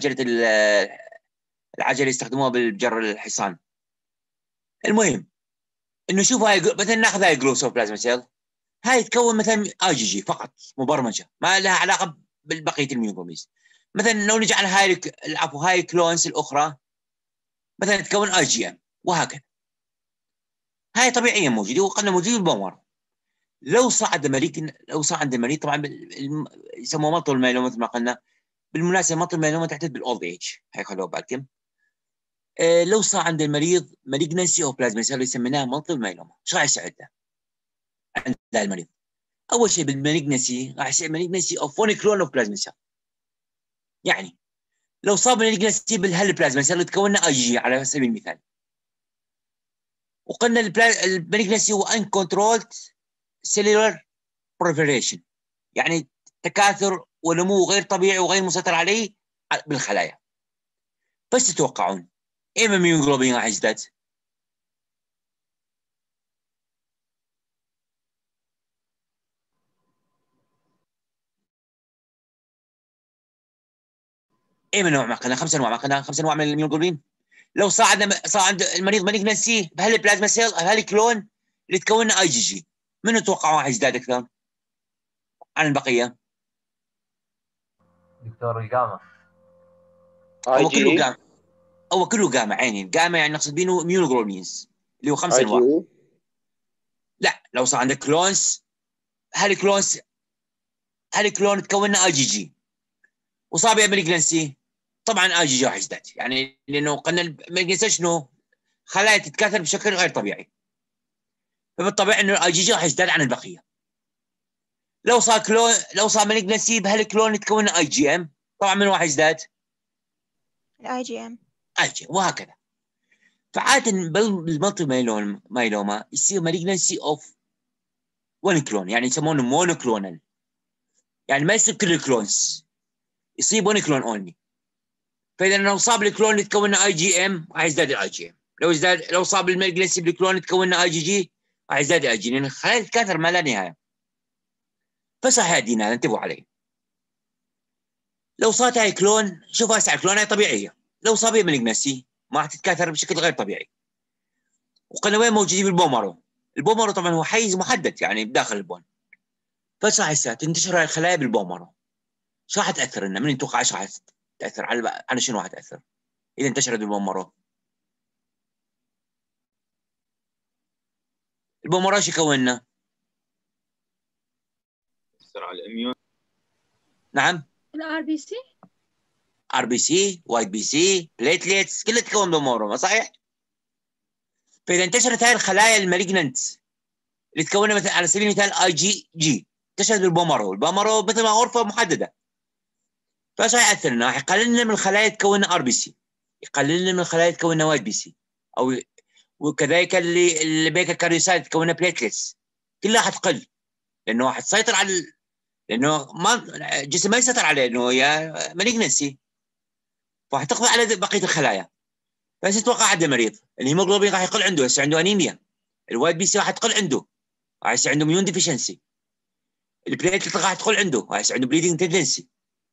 Speaker 1: العجله يستخدموها بالجر الحصان. المهم انه شوف هاي مثلا ناخذ هاي جلوسوبلازما سيل، هاي تكون مثلا اي جي جي فقط مبرمجه ما لها علاقه بالبقيه الميوكلوبينز. مثلا لو نجي على هاي العفو هاي كلونز الاخرى مثلا تكون اي جي ام، وهكذا. هاي طبيعيا موجوده وقلنا موجوده بالبومر. لو صعد المريض طبعا يسموه مالتيبل مايلوما مثل ما قلنا. بالمناسبه مالتيبل مايلوما تعتد بالاولد ايج، هاي خلوها بالكم. لو صار عند المريض مالجنسي او بلازما سيل يسميناها مالتيبل مايلوما، شو راح يصير عند المريض؟ اول شيء بالمالجنسي راح يصير مالجنسي اوف ون كلون اوف بلازما سيل. يعني لو صاب مالجنسي بالهالبلازما سيل تكوننا اي جي على سبيل المثال، وقلنا المالجنسي هو انكونترولد سيلولر بروليفريشن، يعني تكاثر ونمو غير طبيعي وغير مسيطر عليه بالخلايا. بس تتوقعون ايمتى الميونوجلوبين راح يزداد؟ ايمتى نوع معقنا؟ 5 انواع معقنا، 5 انواع من الميونوجلوبين. لو صار عند المريض مالجنسي بهالبلازما سيل هالكلون اللي تكون اي جي جي، من تتوقعوا راح يزداد اكثر عن البقيه؟
Speaker 6: دكتور الجاما.
Speaker 1: هو كله جاما، هو كله جاما عيني. الجاما يعني نقصد بينه ميونوجلوبينز اللي هو 5 انواع. لا لو صار عندك كلونز هالكلون تكون اي جي جي وصاب مالجنسي، طبعا اي جي جي راح يزداد، يعني لانه قلنا المالجنسي شنو؟ خلايا تتكاثر بشكل غير طبيعي، فبالطبيعي انه الاي جي جي راح يزداد عن البقيه. لو صار مالجنسي بهالكلون يتكون اي جي ام، طبعا من راح يزداد؟
Speaker 2: الاي جي ام.
Speaker 1: اي جي، وهكذا. فعاده بالمالتيبل مايلوما يصير مالجنسي اوف ون كلون، يعني يسمونه مونوكلونال، يعني ما يصير كل الكلونز، يصيب ون كلون اونلي. فاذا لو صاب الكلون اللي تكون اي جي ام راح يزداد الاي جي ام، لو صاب المالجنسي بالكلون اللي تكون اي جي جي راح يزداد الاي جي، لان الخلايا تتكاثر ما لا نهايه. فصح دينا انتبهوا عليه. لو صارت هاي كلون، شوف هسه الكلون هاي طبيعيه، لو صاب مالجنسي ما راح تتكاثر بشكل غير طبيعي. وقلنا وين موجودين؟ بالبومرو. البومرو طبعا هو حيز محدد يعني بداخل البون، فصح هسه تنتشر هاي الخلايا بالبومرو. شو راح تاثر لنا؟ من يتوقع ايش راح تاثر على شنو راح تاثر اذا انتشرت بالبومرو؟ البومرو ايش يكون لنا؟
Speaker 4: يأثر على الاميون.
Speaker 1: نعم،
Speaker 3: الار بي سي.
Speaker 1: ار بي سي، وايت بي سي، بليتليتس، كلها تكون بومرو، صحيح؟ فاذا انتشرت هاي الخلايا المالجننت اللي تكونها مثلا على سبيل المثال اي جي جي، انتشرت بالبومرو، البومرو مثل ما غرفه محدده، فايش راح ياثر لنا؟ راح يقلل لنا من الخلايا تكون ار بي سي، يقلل لنا من الخلايا تكون وايت بي سي، او وكذلك اللي بيكا كاريوسايت تكون بليتلتس، كلها حتقل، لانه راح تسيطر على لانه ما الجسم ما يسيطر عليه، انه هي مالجنسي، فراح تقضي على بقيه الخلايا. بس تتوقع عند المريض الهيموجلوبين راح يقل عنده، هسه عنده انيميا، الوايت بي سي راح تقل عنده، راح يصير عنده ميون ديفيشنسي. البليتلت راح تقل عنده، راح يصير عنده بليدنج تندنسي.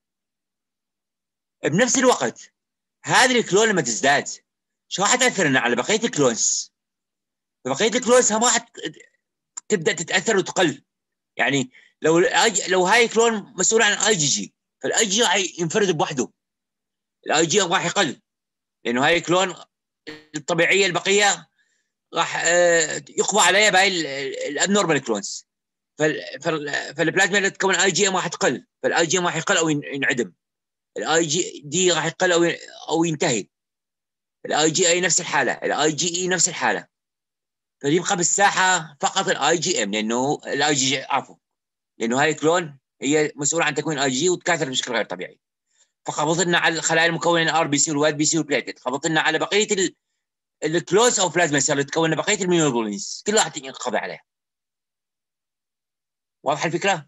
Speaker 1: بنفس الوقت هذه الكلون لما تزداد شو راح تاثر لنا على بقيه الكلونز؟ بقيه الكلونز هم راح تبدا تتاثر وتقل. يعني لو هاي كلون مسؤول عن اي جي جي، فالاي جي راح ينفرد بوحده، الاي جي راح يقل، لانه هاي كلون الطبيعيه البقيه راح يقضى عليها باي الابنورمال كلونز. فالبلازما اللي تكون اي جي ام راح تقل، فالاي جي ام راح يقل او ينعدم، الاي جي دي راح يقل او ينتهي، الاي جي اي نفس الحاله، الاي جي اي نفس الحاله. فيبقى بالساحه فقط الاي جي ام، لانه الاي جي عفوا لانه هاي كلون هي مسؤوله عن تكوين اي جي وتكاثر بشكل غير طبيعي. فقبضت لنا على الخلايا المكونه الار بي سي والوايت بي سي والبليتلت، قبضت لنا على بقيه الكلوز او بلازما سيل اللي تكون بقيه الميونوجلوبينز كلها راح تنقضي عليها. واضحه الفكره؟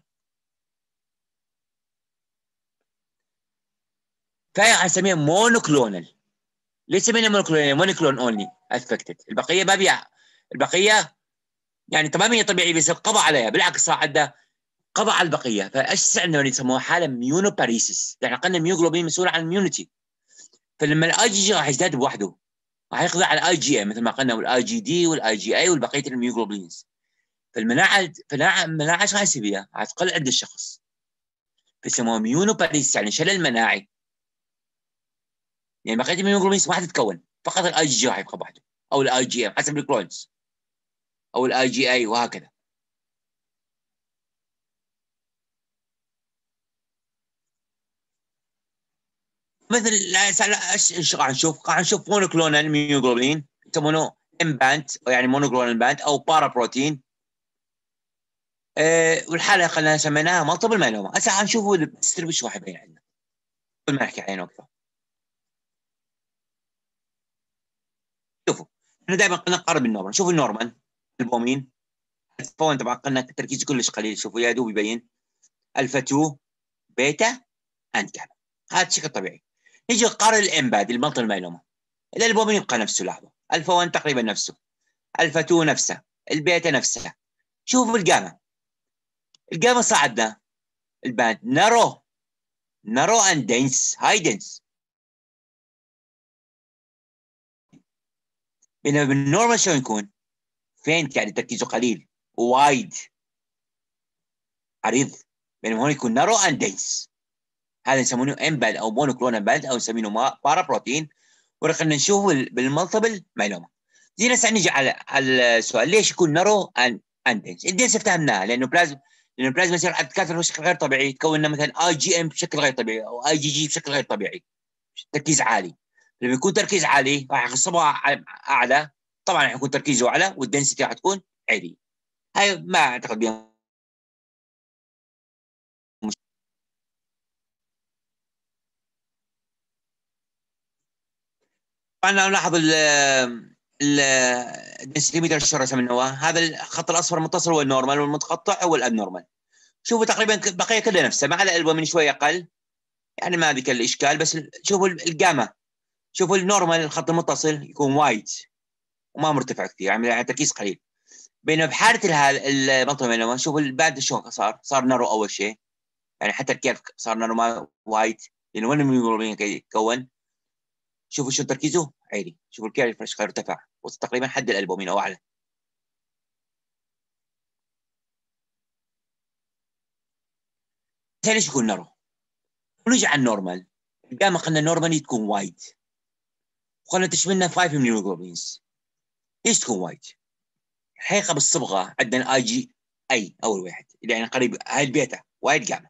Speaker 1: فهي حنسميها مونوكلونال. ليش سمينا مونوكلونال؟ مونوكلون اونلي افكتد، البقيه ما بيع، البقيه يعني تماما طبيعي بس قضى عليها، بالعكس صار عنده قضى على البقيه. فايش عندنا يسموها حاله ميونوباريسيس، يعني قلنا الميوجلوبين مسؤول عن الميونيتي، فلما الاي جي راح يزداد بوحده راح يقضي على الاي جي ام مثل ما قلنا، والاي جي دي والاي جي اي والبقيه الميوجلوبينز. فالمناعه ايش راح يصير فيها؟ راح تقل عند الشخص، فيسموها ميونوباريسيس يعني شلل مناعي، يعني بقيه الميوجلوبينز ما راح تتكون، فقط الاي جي جي راح يبقى بوحده او الاي جي ام حسب الكلونز او الاي جي اي وهكذا. مثل ايش راح نشوف؟ راح نشوف مونوكلونال ميوجلوبين يسمونه ام باند، يعني مونوكلونال باند او بارا بروتين. والحاله خلينا سميناها مالتيبل مايلوما. هسه حنشوفوا الديستريبيوشن راح يبين عندنا قبل ما نحكي عنه اكثر. شوفوا احنا دائما قلنا نقارن بالنورمال، شوفوا النورمال البومين الفون طبعا قلنا التركيز كلش قليل، شوفوا يا دوب يبين الفا 2 بيتا اند جاما، هذا شكل طبيعي. نيجي نقارن الامباد المالتيبل مايلوما، الالبومين يبقى نفسه، لاحظوا الفا 1 تقريبا نفسه، الفا 2 نفسه، البيتا نفسها. شوفوا الجاما، الجاما صعدنا الباند نارو اند دنس، هاي دنس، بينما بالنورمال شلون يكون؟ فين يعني تركيزه قليل وايد عريض، بينما هون يكون نارو اند دنس. هذا يسمونه امباد او مونوكلونال باند او يسمونه بارا بروتين. ورقنا نشوف بالمالتيبل مايلوما. زين هسه نجي على السؤال، ليش يكون نارو اند دنس؟ الدنس افتهمناها لانه البلازما يصير تتكاثر بشكل غير طبيعي، تكون لنا مثلا اي جي ام بشكل غير طبيعي او اي جي جي بشكل غير طبيعي، تركيز عالي. لما يكون تركيز عالي راح يخصبها اعلى، طبعا راح يكون تركيزه اعلى والدنسيتي راح تكون عاليه. هاي ما اعتقد بها. طبعا نلاحظ الدنسيتيمتر شو رسمناه، هذا الخط الاصفر المتصل هو النورمال والمتقطع هو الابنورمال. شوفوا تقريبا بقيه كلها نفسها، ما على الالبومين شويه اقل، يعني ما ذيك الاشكال. بس شوفوا الجاما، شوفوا النورمال الخط المتصل يكون وايد وما مرتفع كثير، يعني تركيز قليل. بينما بحاله المنطقه بينما شوفوا الباند شلون صار نارو اول شيء، يعني حتى الكيرف صار نارو ما وايد، لانه وين الميوجلوبين يتكون. شوفوا شو تركيزه عالي، شوفوا الكيرف ايش ارتفع وصل تقريبا حد الالبومين او اعلى. ليش يكون نارو؟ ونجي على النورمال، الجاما قلنا النورمال تكون وايد، وقلنا تشملنا 5 ميوجلوبينز. ليش تكون وايد؟ الحقيقه بالصبغه عندنا اي جي اي اول واحد، يعني قريب هاي البيتا وايد جاما.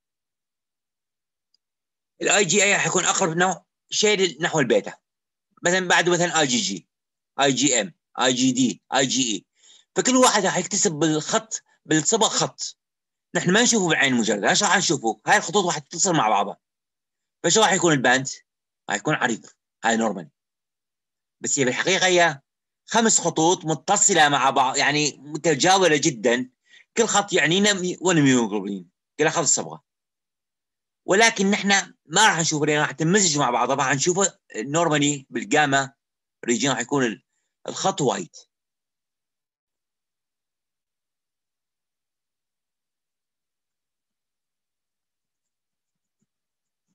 Speaker 1: الاي جي اي راح يكون اقرب نوع شيء نحو البيتا، مثلا بعده مثلا اي جي جي، اي جي ام، اي جي دي، اي جي اي. فكل واحد راح يكتسب بالخط بالصبغ خط، نحن ما نشوفه بالعين المجرده. ايش راح نشوفه؟ هاي الخطوط راح تتصل مع بعضها. فايش راح يكون الباند؟ راح يكون عريض، هاي نورمال. بس هي بالحقيقه هي 5 خطوط متصله مع بعض، يعني متجاوره جدا، كل خط يعنينا 1 ميوجلوبين كل خط الصبغه. ولكن نحن ما راح نشوفه لان راح تمزج مع بعضها، راح نشوفه نورمالي بالجاما ريجين راح يكون الخط وايد.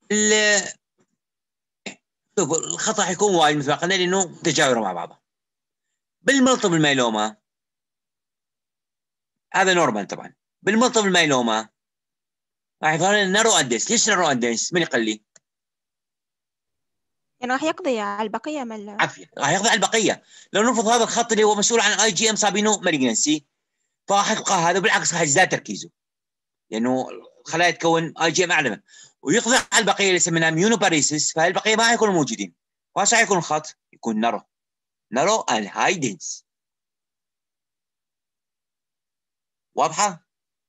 Speaker 1: شوف الخطأ حيكون وايد مثل ما قلنا لأنه متجاورة مع بعضها. بالملتيبل مايلوما هذا نورمال طبعا. بالملتيبل مايلوما راح يظهر لنا نارو اندنس. ليش نارو اندنس؟ من يقول لي؟
Speaker 2: يعني راح يقضي على البقية من
Speaker 1: عافية، راح يقضي على البقية. لو نفرض هذا الخط اللي هو مسؤول عن IgM صابينه مالجنسي، فراح يبقى هذا بالعكس راح يزداد تركيزه لأنه الخلايا تكون IgM أعلى ويقضي على البقية اللي سميناها ميونوباريسيس، فالبقية ما حيكونوا موجودين. فايش حيكون الخط؟ يكون نارو and high dense. واضحة؟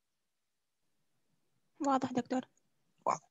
Speaker 2: واضح دكتور.
Speaker 1: واضح.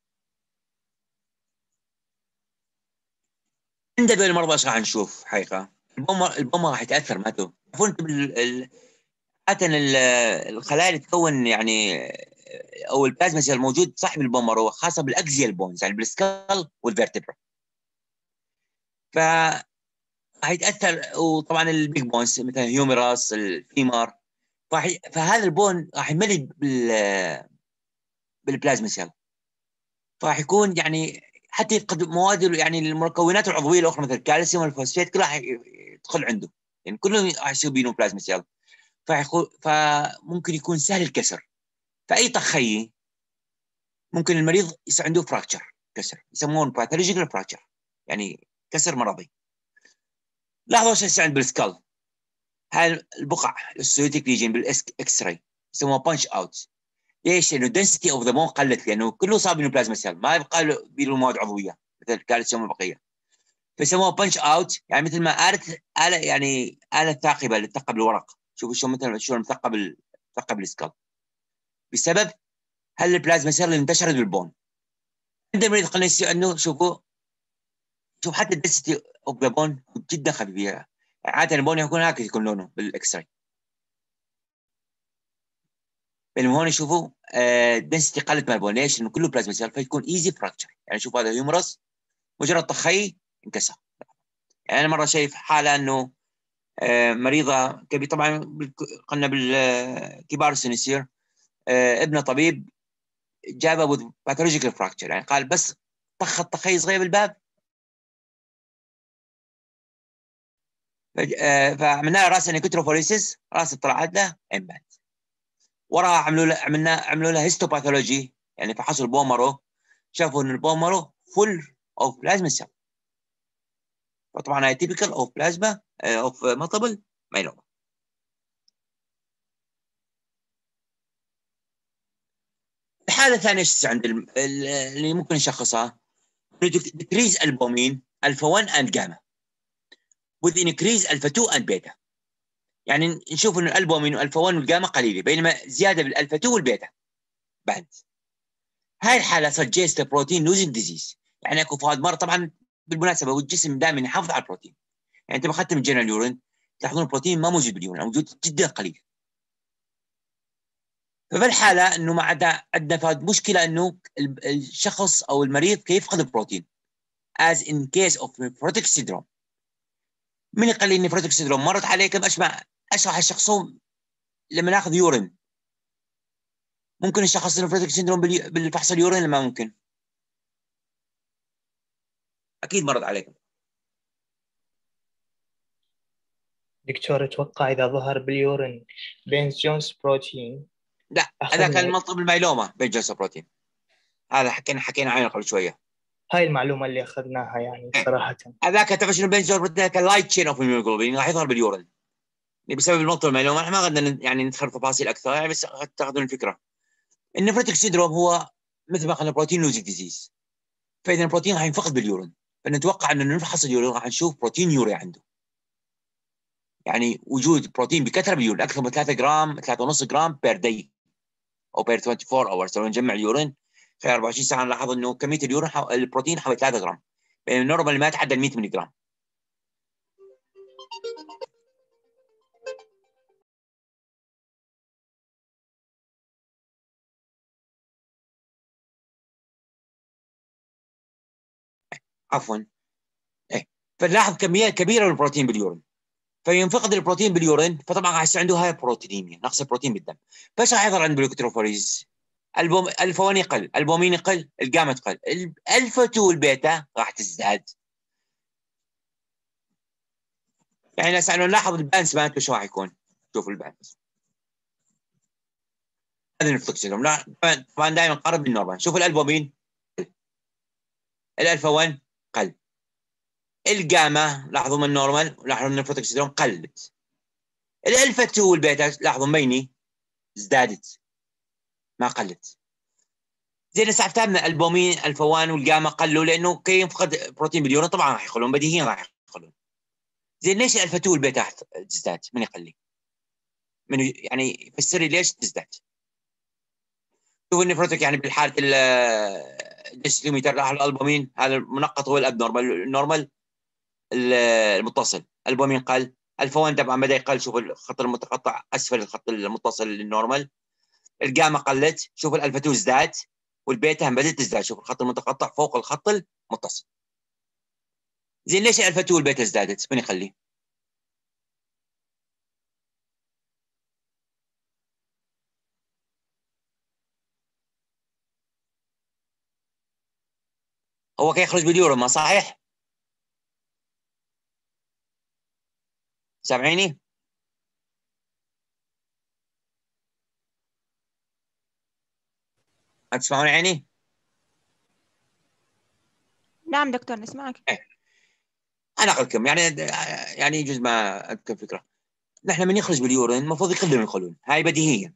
Speaker 1: عند هذول المرضى ايش راح نشوف حقيقة؟ البومة راح يتأثر ماتوا. تعرفون عادة الخلايا اللي تكون يعني او البلازما سيل الموجود صاحب البومر هو خاصة بالاكزيال بونز يعني بالسكال والفيرتبرا. ف راح يتأثر. وطبعا البيج بونز مثل الهيوميراس الفيمر فهذا البون راح يملي بالبلازما سيل، فراح يكون يعني حتى يفقد مواد يعني المكونات العضويه الاخرى مثل الكالسيوم والفوسفات كلها يدخل عنده، يعني كلهم راح يصير بينهم بلازما سيل، فممكن يكون سهل الكسر. فاي طخي ممكن المريض يصير عنده فراكتشر، كسر يسمونه باثولوجيكال فراكتشر يعني كسر مرضي. لاحظوا ايش يصير عند بالسكال. هاي البقع السويتيك ليجن بالاكس راي يسموها بانش اوت. ليش؟ لانه density اوف ذا بون قلت، لانه كله صار بينه بلازما سيل ما يبقى له مواد عضويه مثل الكالسيوم والبقيه، فيسموها بانش اوت. يعني مثل ما آلة يعني آلة ثاقبه اللي تثقب الورق. شوفوا شلون مثل شلون مثقب السكال بسبب هل البلازما سيل اللي انتشرت بالبون. عند المريض قلنا يصير انه شوف حتى الدنسيتي اوف ذا بون جدا خفيفه. عاده البون يكون هكذا يكون لونه بالاكس راي. بينما هون شوفوا دنسيتي قلت مال البون. ليش؟ انه كله بلازما سيل فيكون ايزي فراكتشر. يعني شوف هذا هيومرس مجرد طخي انكسر. يعني انا مره شايف حاله انه مريضه كبير طبعا قلنا بالكبار السن يصير ابنه طبيب جابه باثولوجيكال فراكتشر، يعني قال بس طخ الطخي صغير بالباب فعملنا له راس نيكوتروفوريسيس، راسه طلعت له امبانت. وراها عملوا له هيستوباثولوجي يعني فحصوا البومرو، شافوا ان البومرو فول اوف بلازما سيل. فطبعا هي تيبيكال اوف بلازما اوف مالتيبل مايلوما. الحاله الثانيه ايش عند اللي ممكن نشخصها؟ decrease البومين الفا 1 and gamma with increase الفا 2 and beta. يعني نشوف ان الالبومين والالفا 1 والجاما قليله بينما زياده بالالفا 2 والبيتا بعد. هاي الحاله سجست بروتين لوزنج ديزيز. يعني اكو فهد مره طبعا بالمناسبه والجسم دائما يحافظ على البروتين. يعني انت اخذت من جنرال يورين تلاحظون البروتين ما موجود باليورين، موجود جدا قليل. ففي الحاله انه ما عندنا فهد مشكله انه الشخص او المريض كيف يفقد البروتين as in case of nephrotic syndrome. من يقول لي nephrotic syndrome مرت عليكم؟ اشرح الشخصون لما ناخذ يورين ممكن الشخص النفروتيك سيندروم بالفحص اليورين ما ممكن؟ اكيد مرض عليكم
Speaker 5: دكتور. اتوقع اذا ظهر باليورين بينز جونز بروتين.
Speaker 1: لا هذا كان المطلوب الميلوما بين جونز بروتين. هذا حكينا عنه قبل شويه.
Speaker 5: هاي المعلومه اللي اخذناها يعني صراحه.
Speaker 1: هذاك تعرف شنو بين جونز بروتين؟ كان لايت تشين اوف هيموجلوبين راح يظهر باليورين بسبب المطلوب الميلوما. احنا ما قدرنا يعني ندخل تفاصيل اكثر يعني بس تاخذون الفكره. النفروتيك سيندروم هو مثل ما قلنا بروتين لوزنج ديزيز، فاذا البروتين راح ينفقد باليورين فنتوقع انه نفحص اليورين راح نشوف بروتين يوريا عنده، يعني وجود بروتين بكثره باليورين اكثر من 3 جرام 3.5 جرام بير داي او بير 24 اورز. لو نجمع اليورين خلال 24 ساعه نلاحظ انه كميه اليورين البروتين حوالي 3 جرام، بينما النورمال ما يتعدى 100 ملي جرام. عفوا فنلاحظ كميات كبيره من البروتين باليورين، فينفقد البروتين باليورين فطبعا راح يصير عنده هاي بروتينيميا، نقص البروتين بالدم. فايش راح يظهر عند البلوكتروفوريز؟ الفا 1 يقل، البومين يقل، الجاما تقل، الالفا 2 والبيتا راح تزداد. يعني هسه نلاحظ البالانس مالته شو راح يكون. شوف البالانس هذا نفتكر لهم. لا طبعا دائما قرب من النورمال. شوف الالبومين الالفا 1 قل، الجاما لاحظوا من النورمال، لاحظوا من الفوتوك سيندروم قلت، الالفا 2 والبيتا لاحظوا بيني ازدادت ما قلت. زين هسه اعتبرنا البومين الفا 1 والجاما قلوا لانه كي ينفقد بروتين باليورين طبعا راح يقلون، بديهيا راح يقلون. زين ليش الالفا 2 والبيتا تزداد؟ من يقلي؟ من يعني فسر لي ليش تزداد؟ شوف النفروتك يعني بالحاله الديسيلومتر راح الالبومين هذا المنقط هو الابنورمال، النورمال المتصل البومين قل، الفا 1 طبعا بدا يقل. شوف الخط المتقطع اسفل الخط المتصل للنورمال، الجاما قلت، شوف الالفا 2 ازداد، والبيتا هم بدات تزداد، شوف الخط المتقطع فوق الخط المتصل. زين ليش الالفا 2 والبيتا ازدادت؟ من يخلي؟ هو كي يخرج باليورو ما صحيح؟ سامعيني؟ ما تسمعون عيني؟
Speaker 2: نعم دكتور نسمعك.
Speaker 1: انا اقول لكم يعني يجوز ما عندكم فكره. نحن من يخرج باليورين المفروض يقلون القولون، هاي بديهيا.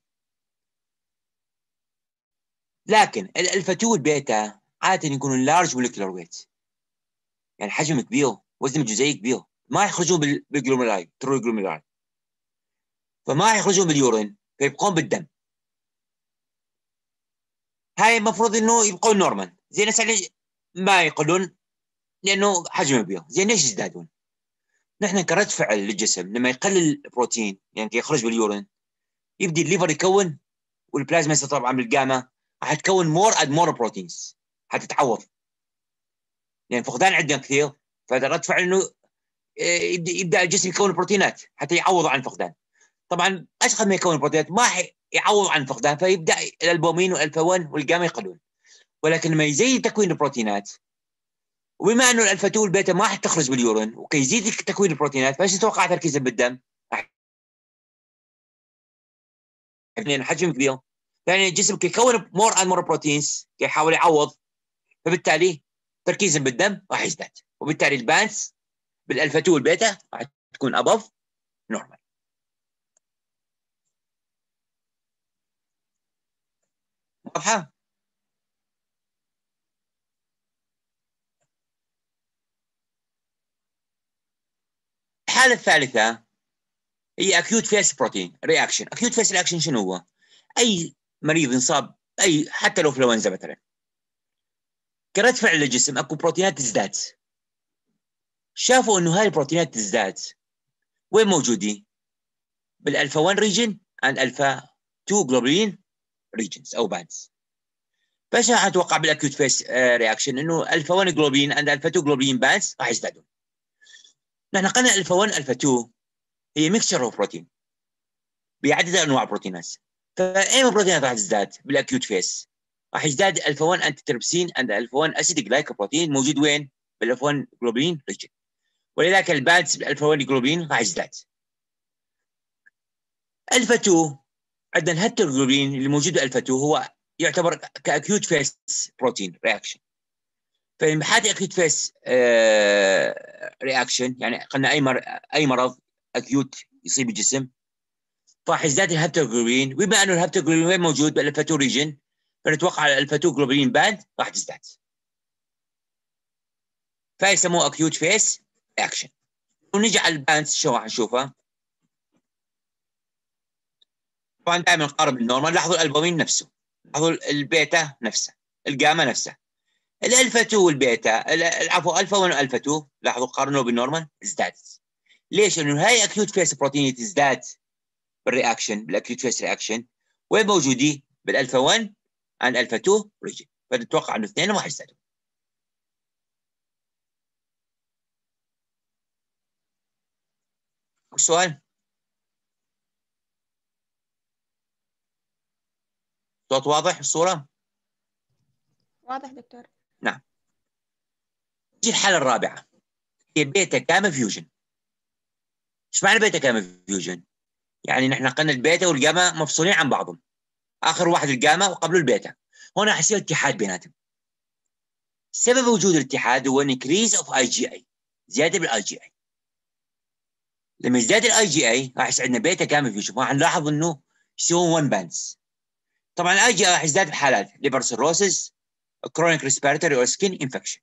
Speaker 1: لكن الالفا 2 والبيتا عاده يكونون لارج مولكيولر ويت، يعني حجم كبير، وزن الجزيء كبير، ما يخرجون بالجلوميرولاي تروجلوميرولاي، فما يخرجون باليورين فيبقون بالدم. هاي المفروض انه يبقون نورمال. زين هسه ما يقلون لانه حجم كبير. زين ليش يزدادون؟ نحن كرد فعل للجسم لما يقلل البروتين يعني يخرج باليورين يبدي الليفر يكون، والبلازما طبعا بالجاما راح تكون مور اد مور بروتينز، حتتعوض لان يعني فقدان عندنا كثير، فهذا رد فعل انه يبدا الجسم يكون بروتينات حتى يعوض عن الفقدان. طبعا اشخص ما يكون بروتينات ما يعوض عن الفقدان، فيبدا الالبومين والالفا 1 والجاما يقلون. ولكن لما يزيد تكوين البروتينات، وبما انه الالفا 2 والبيتا ما راح تخرج باليورين وكي يزيد تكوين البروتينات، فايش تتوقع تركيزه بالدم؟ يعني حجم كبير، يعني الجسم كي يكون مور اند مور بروتينز كي يحاول يعوض، فبالتالي تركيزه بالدم راح يزداد، وبالتالي البانس بالالفا 2 والبيتا راح تكون ابوف نورمال. واضحه؟ الحاله الثالثه هي اكيوت فيس بروتين رياكشن. اكيوت فيس رياكشن شنو هو؟ اي مريض انصاب اي حتى لو انفلونزا مثلا، كرد فعل الجسم اكو بروتينات تزداد، شافوا انه هاي البروتينات تزداد وين موجودين؟ بالالفا 1 ريجن اند الفا 2 جلوبولين ريجنز او بانز. فايش راح اتوقع بالاكيوت فيس رياكشن؟ انه الفا 1 جلوبولين اند الفا 2 جلوبولين بانز راح يزدادون. نحن قلنا الفا 1 الفا 2 هي ميكشر اوف بروتين بعدد انواع البروتينات، فاي بروتينات راح تزداد بالاكيوت فيس؟ راح يزداد الفا 1 انتي تربسين اند الفا 1 اسيد جلايكوبروتين موجود وين؟ بالالفا 1 جلوبولين ريجن، ولذلك البانز بالالفا 1 جلوبولين راح يزداد. الفا 2 عندنا الهيتروجلوبين اللي موجود بالالفا 2 هو يعتبر كاكيوت فيس بروتين رياكشن. فبحاله اكيوت فيس رياكشن يعني قلنا اي مرض اكيوت يصيب الجسم راح يزداد الهيبتوجلوبين، وبما انه الهيبتوجلوبين وين موجود بالالفا 2 ريجن، فنتوقع الالفا 2 جلوبين باند راح تزداد، فيسموه اكيوت فيس رياكشن. ونجي على الباندز شو راح نشوفها؟ طبعا دائما نقارب النورمال. لاحظوا الالبومين نفسه، لاحظوا البيتا نفسه، الجاما نفسه، الالفا 2 والبيتا عفوا الفا 1 والالفا 2 لاحظوا قارنوا بالنورمال ازدادت. ليش؟ لانه هاي اكيوت فيس بروتين تزداد بالرياكشن بالاكيوت فيس رياكشن وين موجودين؟ بالالفا 1 عن الفا 2 ريجن، فنتوقع انه اثنين ما حيزدادوا. السؤال صوت واضح الصورة؟
Speaker 2: واضح دكتور.
Speaker 1: نعم. تجي الحالة الرابعة هي بيتا جاما فيوجن. ايش معنى بيتا جاما فيوجن؟ يعني نحن قلنا البيتا والجاما مفصولين عن بعضهم، اخر واحد الجاما وقبله البيتا، هنا حيصير اتحاد بيناتهم. سبب وجود الاتحاد هو انكريز اوف اي جي اي، زياده بالاي جي اي. لما يزداد الاي جي اي راح يساعدنا بيتا جاما فيوجن، راح نلاحظ انه يسوون 1 باندز. طبعا الاي جي اي راح يزداد في حالات ليفر سيروسيس، كرونيك ريسبيرتوري او سكين انفكشن.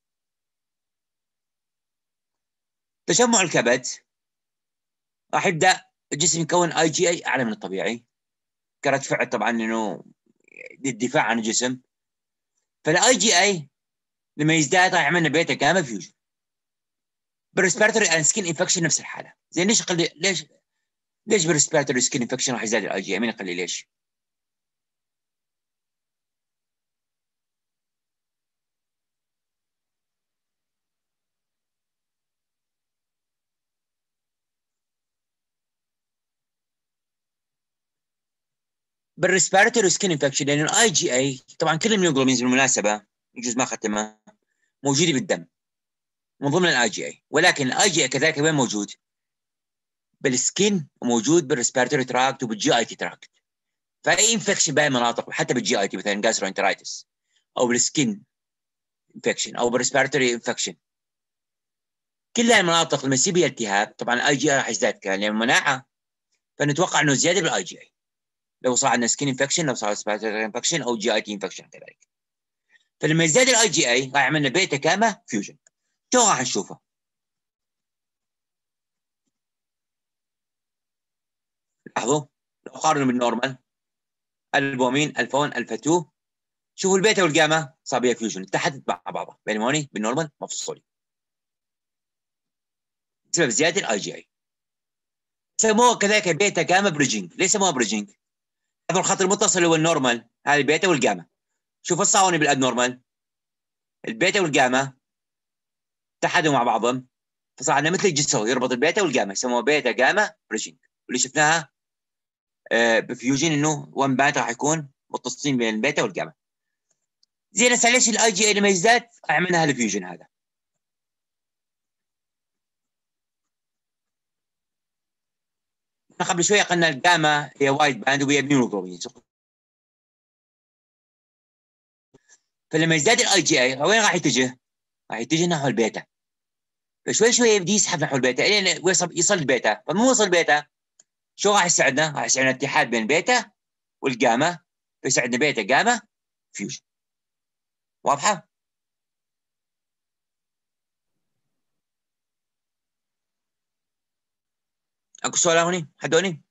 Speaker 1: تجمع الكبد راح يبدا الجسم يكون اي جي اي اعلى من الطبيعي كرد فعل طبعا انه للدفاع عن الجسم. فالاي جي اي لما يزداد راح يعمل لنا بيتا جاما فيوجن. بالريسبيرتوري اند سكين انفكشن نفس الحاله. زين ليش بالريسبيرتوري سكين انفكشن راح يزداد الاي جي اي؟ مين يقول لي ليش؟ بالريسبيرتوري سكين انفكشن لان الاي جي اي طبعا كل الميوجلوبينز بالمناسبه يجوز ما اختمها موجوده بالدم من ضمن الاي جي اي، ولكن الاي جي اي كذلك وين موجود؟ بالسكين وموجود بالريسبيرتوري تراكت وبالجي اي تي تراكت. فاي انفكشن باي المناطق حتى بالجي اي تي مثلا جاستروانترايتس او بالسكين انفكشن او بالريسبيرتوري انفكشن، كل المناطق لما يصير بها التهاب طبعا الاي جي اي راح يزداد لان المناعه، فنتوقع انه زياده بالاي جي اي لو صار عندنا سكين انفكشن، لو صار ريسبيرتوري انفكشن او جي اي تي انفكشن كذلك. فلما يزداد الاي جي اي راح يعمل لنا بيتا جاما فيوجن. شو راح نشوفه؟ لاحظوا لو قارنوا بالنورمال البومين الفون الفا 2، شوفوا البيتا والجاما صار بها فيوجن، اتحدت مع بعضها، بينما هوني بالنورمال مفصولين بسبب زياده الاي جي اي. سموه كذلك بيتا جاما بريدجنج. ليش سموها بريدجنج؟ هذا الخط المتصل هو النورمال، هذه البيتا والجاما. شوفوا الصاوني بالابنورمال البيتا والجاما اتحدوا مع بعضهم فصار عندنا مثل الجسر يربط البيتا والجاما، يسموها بيتا جاما بريدجنج. واللي شفناها بفيوجن انه 1 باند راح يكون متصلين بين البيتا والجاما. زين هسه ليش الاي جي اي لما يزداد عملنا هالفيوجن هذا؟ قبل شويه قلنا الجاما هي وايد باند وهي ميونوجلوبين، فلما يزداد الاي جي اي وين راح يتجه؟ راح يتجه نحو البيتا، فشوي شوي يبدي يسحب نحو البيتا الين يصل البيتا. فمو وصل البيتا شو راح يساعدنا؟ راح يساعدنا اتحاد بين البيتا والجاما، فيساعدنا بيتا جاما فيوجن. واضحه؟ اكو سؤال هوني؟ حد هوني؟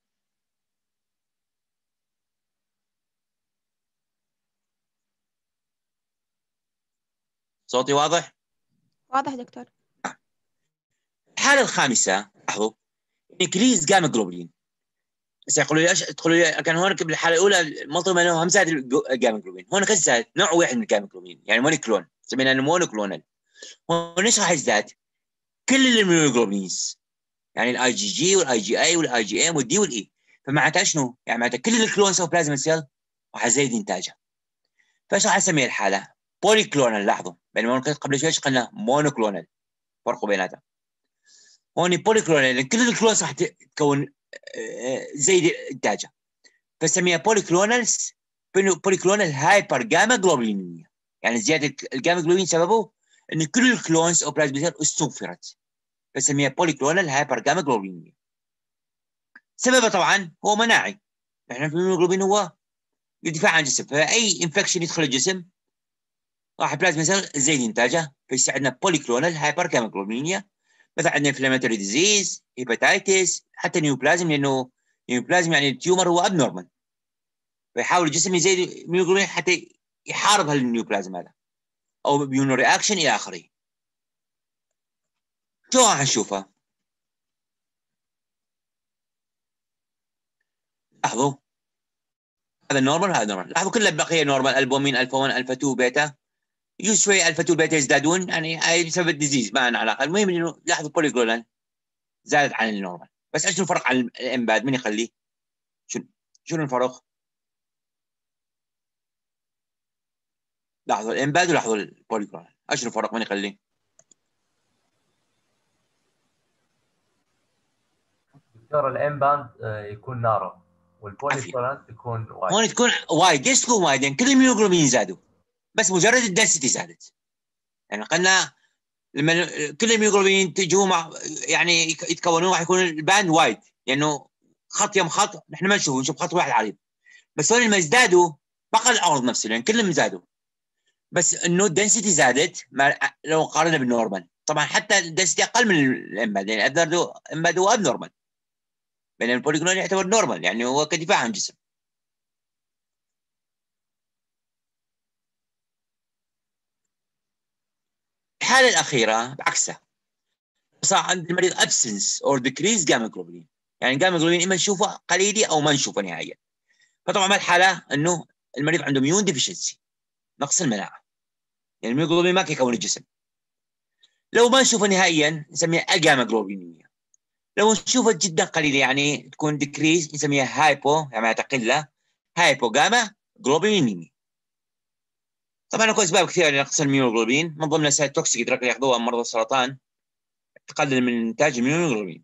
Speaker 1: صوتي واضح؟
Speaker 2: واضح دكتور.
Speaker 1: الحاله الخامسه لاحظوا انكريز جاما جلوبولين. بس يقولوا لي ايش؟ تقولوا لي كان هون بالحاله الاولى مطلوب منهم هم زاد الجاما جلوبولين، هون كيف زاد؟ نوع واحد من الجاما جلوبولين يعني مونوكلون، سميناه مونوكلونال. هون ايش راح يزداد؟ كل الميونوجلوبولينز يعني الاي جي جي والاي جي اي والاي جي ام والدي والاي. فمعناتها شنو؟ يعني معناتها كل الكلونز اوف بلازما سيل راح يزيد انتاجها. فايش راح نسمي الحاله؟ بولي كلونال. لاحظوا بينما قبل شوي قلنا مونوكلونال، فرقوا بيناتها. هون بولي كلونال لان كل الكلونز راح تكون زي انتاجها، فسميها بولي كلونالز. بولي كلونال هايبر جاما جلوبولينية، يعني زياده الجاما جلوبولين سببه ان كل الكلونز او بلازما سيل استنفرت، فسميها بولي كلونال هايبر جاما جلوبولينية. سببه طبعا هو مناعي، احنا في الهيموجلوبين هو يدفع عن الجسم، فاي انفكشن يدخل الجسم راح البلازما سيل تزيد انتاجه، فيساعدنا بولي كلونال هايبر جاما جلوبولينية. مثلا عندنا انفلاماتوري ديزيز، هيباتيتس، حتى نيوبلازم، لانه نيوبلازم يعني التيومر هو ابنورمال، فيحاول الجسم يزيد الميوجلوبين حتى يحارب هالنيوبلازم هذا او بيونو رياكشن الى اخره. شو راح نشوفه؟ لاحظوا هذا النورمال هذا نورمال، لاحظوا كلها بقيه نورمال، البومين الفا 1 الفا 2 بيتا، يجوز شوي الفا 2 بيتا يزدادون يعني هاي بسبب الديزيز ما لنا علاقه. المهم انه لاحظوا بوليجلونال زادت عن النورمال. بس ايش الفرق عن الامباد؟ من يخليه؟ شنو الفرق؟ لاحظوا الامباد ولاحظوا البوليكلونال. اشنو الفرق؟ من يخليه؟
Speaker 6: دكتور الامباند يكون نارو والبوليكلونال يكون وايد.
Speaker 1: هون تكون وايد. ليش تكون وايد؟ يعني كل الميوغلوبين زادوا بس مجرد الدنسيتي زادت. يعني قلنا لما كل الميوغلوبين تجوا مع يعني يتكونون راح يكون الباند وايد، لانه يعني خط يم خط نحن ما نشوف خط واحد عريض. بس هون لما ازدادوا بقى العرض نفسه لان يعني كلهم زادوا، بس انه الدنسيتي زادت لو قارنا بالنورمال. طبعا حتى الدنسيتي اقل من الامباد، يعني الامباد هو اب نورمال، بينما البوليكلونال يعتبر نورمال يعني هو كدفاع عن الجسم. الحالة الأخيرة بعكسها، صار عند المريض absence or decrease gamma globulin، يعني gamma globulin إما نشوفه قليلي أو ما نشوفه نهائيا. فطبعا ما الحالة إنه المريض عنده immune deficiency، نقص المناعة، يعني الميوغلوبين ما يكون الجسم. لو ما نشوفه نهائيا نسميها أجاما جلوبينيميا. لو نشوفه جدا قليل يعني تكون decrease نسميها هايبو، يعني تقل هايبو جاما جلوبينيميا. طبعا اكو اسباب كثيره لنقص الميوغلوبين، من ضمنها السايتوكسيك دراج اللي ياخذوها مرضى السرطان تقلل من انتاج الميوغلوبين.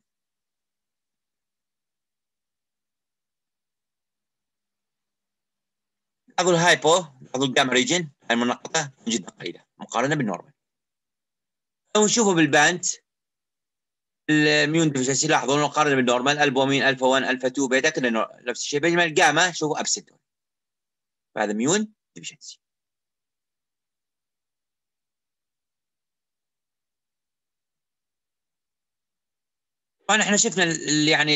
Speaker 1: لاحظوا الهايبو، لاحظوا الجاما ريجن المنقطه جدا قليله مقارنه بالنورمال. لو نشوفه بالبانت الميون ديفيشنسي لاحظوا مقارنه بالنورمال البومين الفا 1 الفا 2 بيتا كلنا نفس الشيء، بينما الجاما شوفوا ابسنت، فهذا ميون ديفيشنسي. طبعا احنا شفنا يعني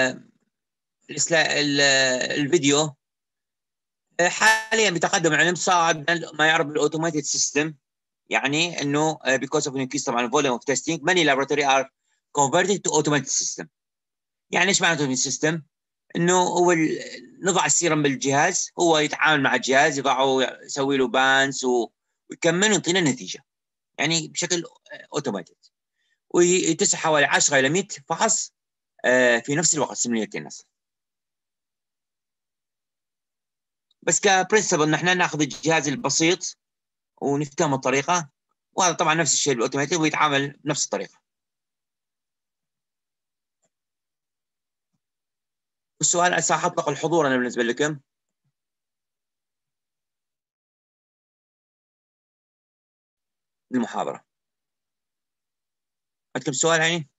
Speaker 1: الفيديو حاليا بتقدم العلم صعد ما يعرف بالاوتوماتيد سيستم، يعني انه because of increase طبعا volume of testing many laboratory are converted to automated system. يعني ايش معنى automated system؟ انه هو نضع السيرم بالجهاز، هو يتعامل مع الجهاز، يضعه يسوي له بانس ويكمل ويعطينا النتيجه، يعني بشكل اوتوماتيد، ويتسع حوالي 10 الى 100 فحص في نفس الوقت سيموليتين. بس كبرنسبل نحن ناخذ الجهاز البسيط ونفتهم الطريقه، وهذا طبعا نفس الشيء بالاوتوماتيك ويتعامل بنفس الطريقه. السؤال ساحطلق الحضور انا بالنسبه لكم. المحاضره عندكم سؤال يعني؟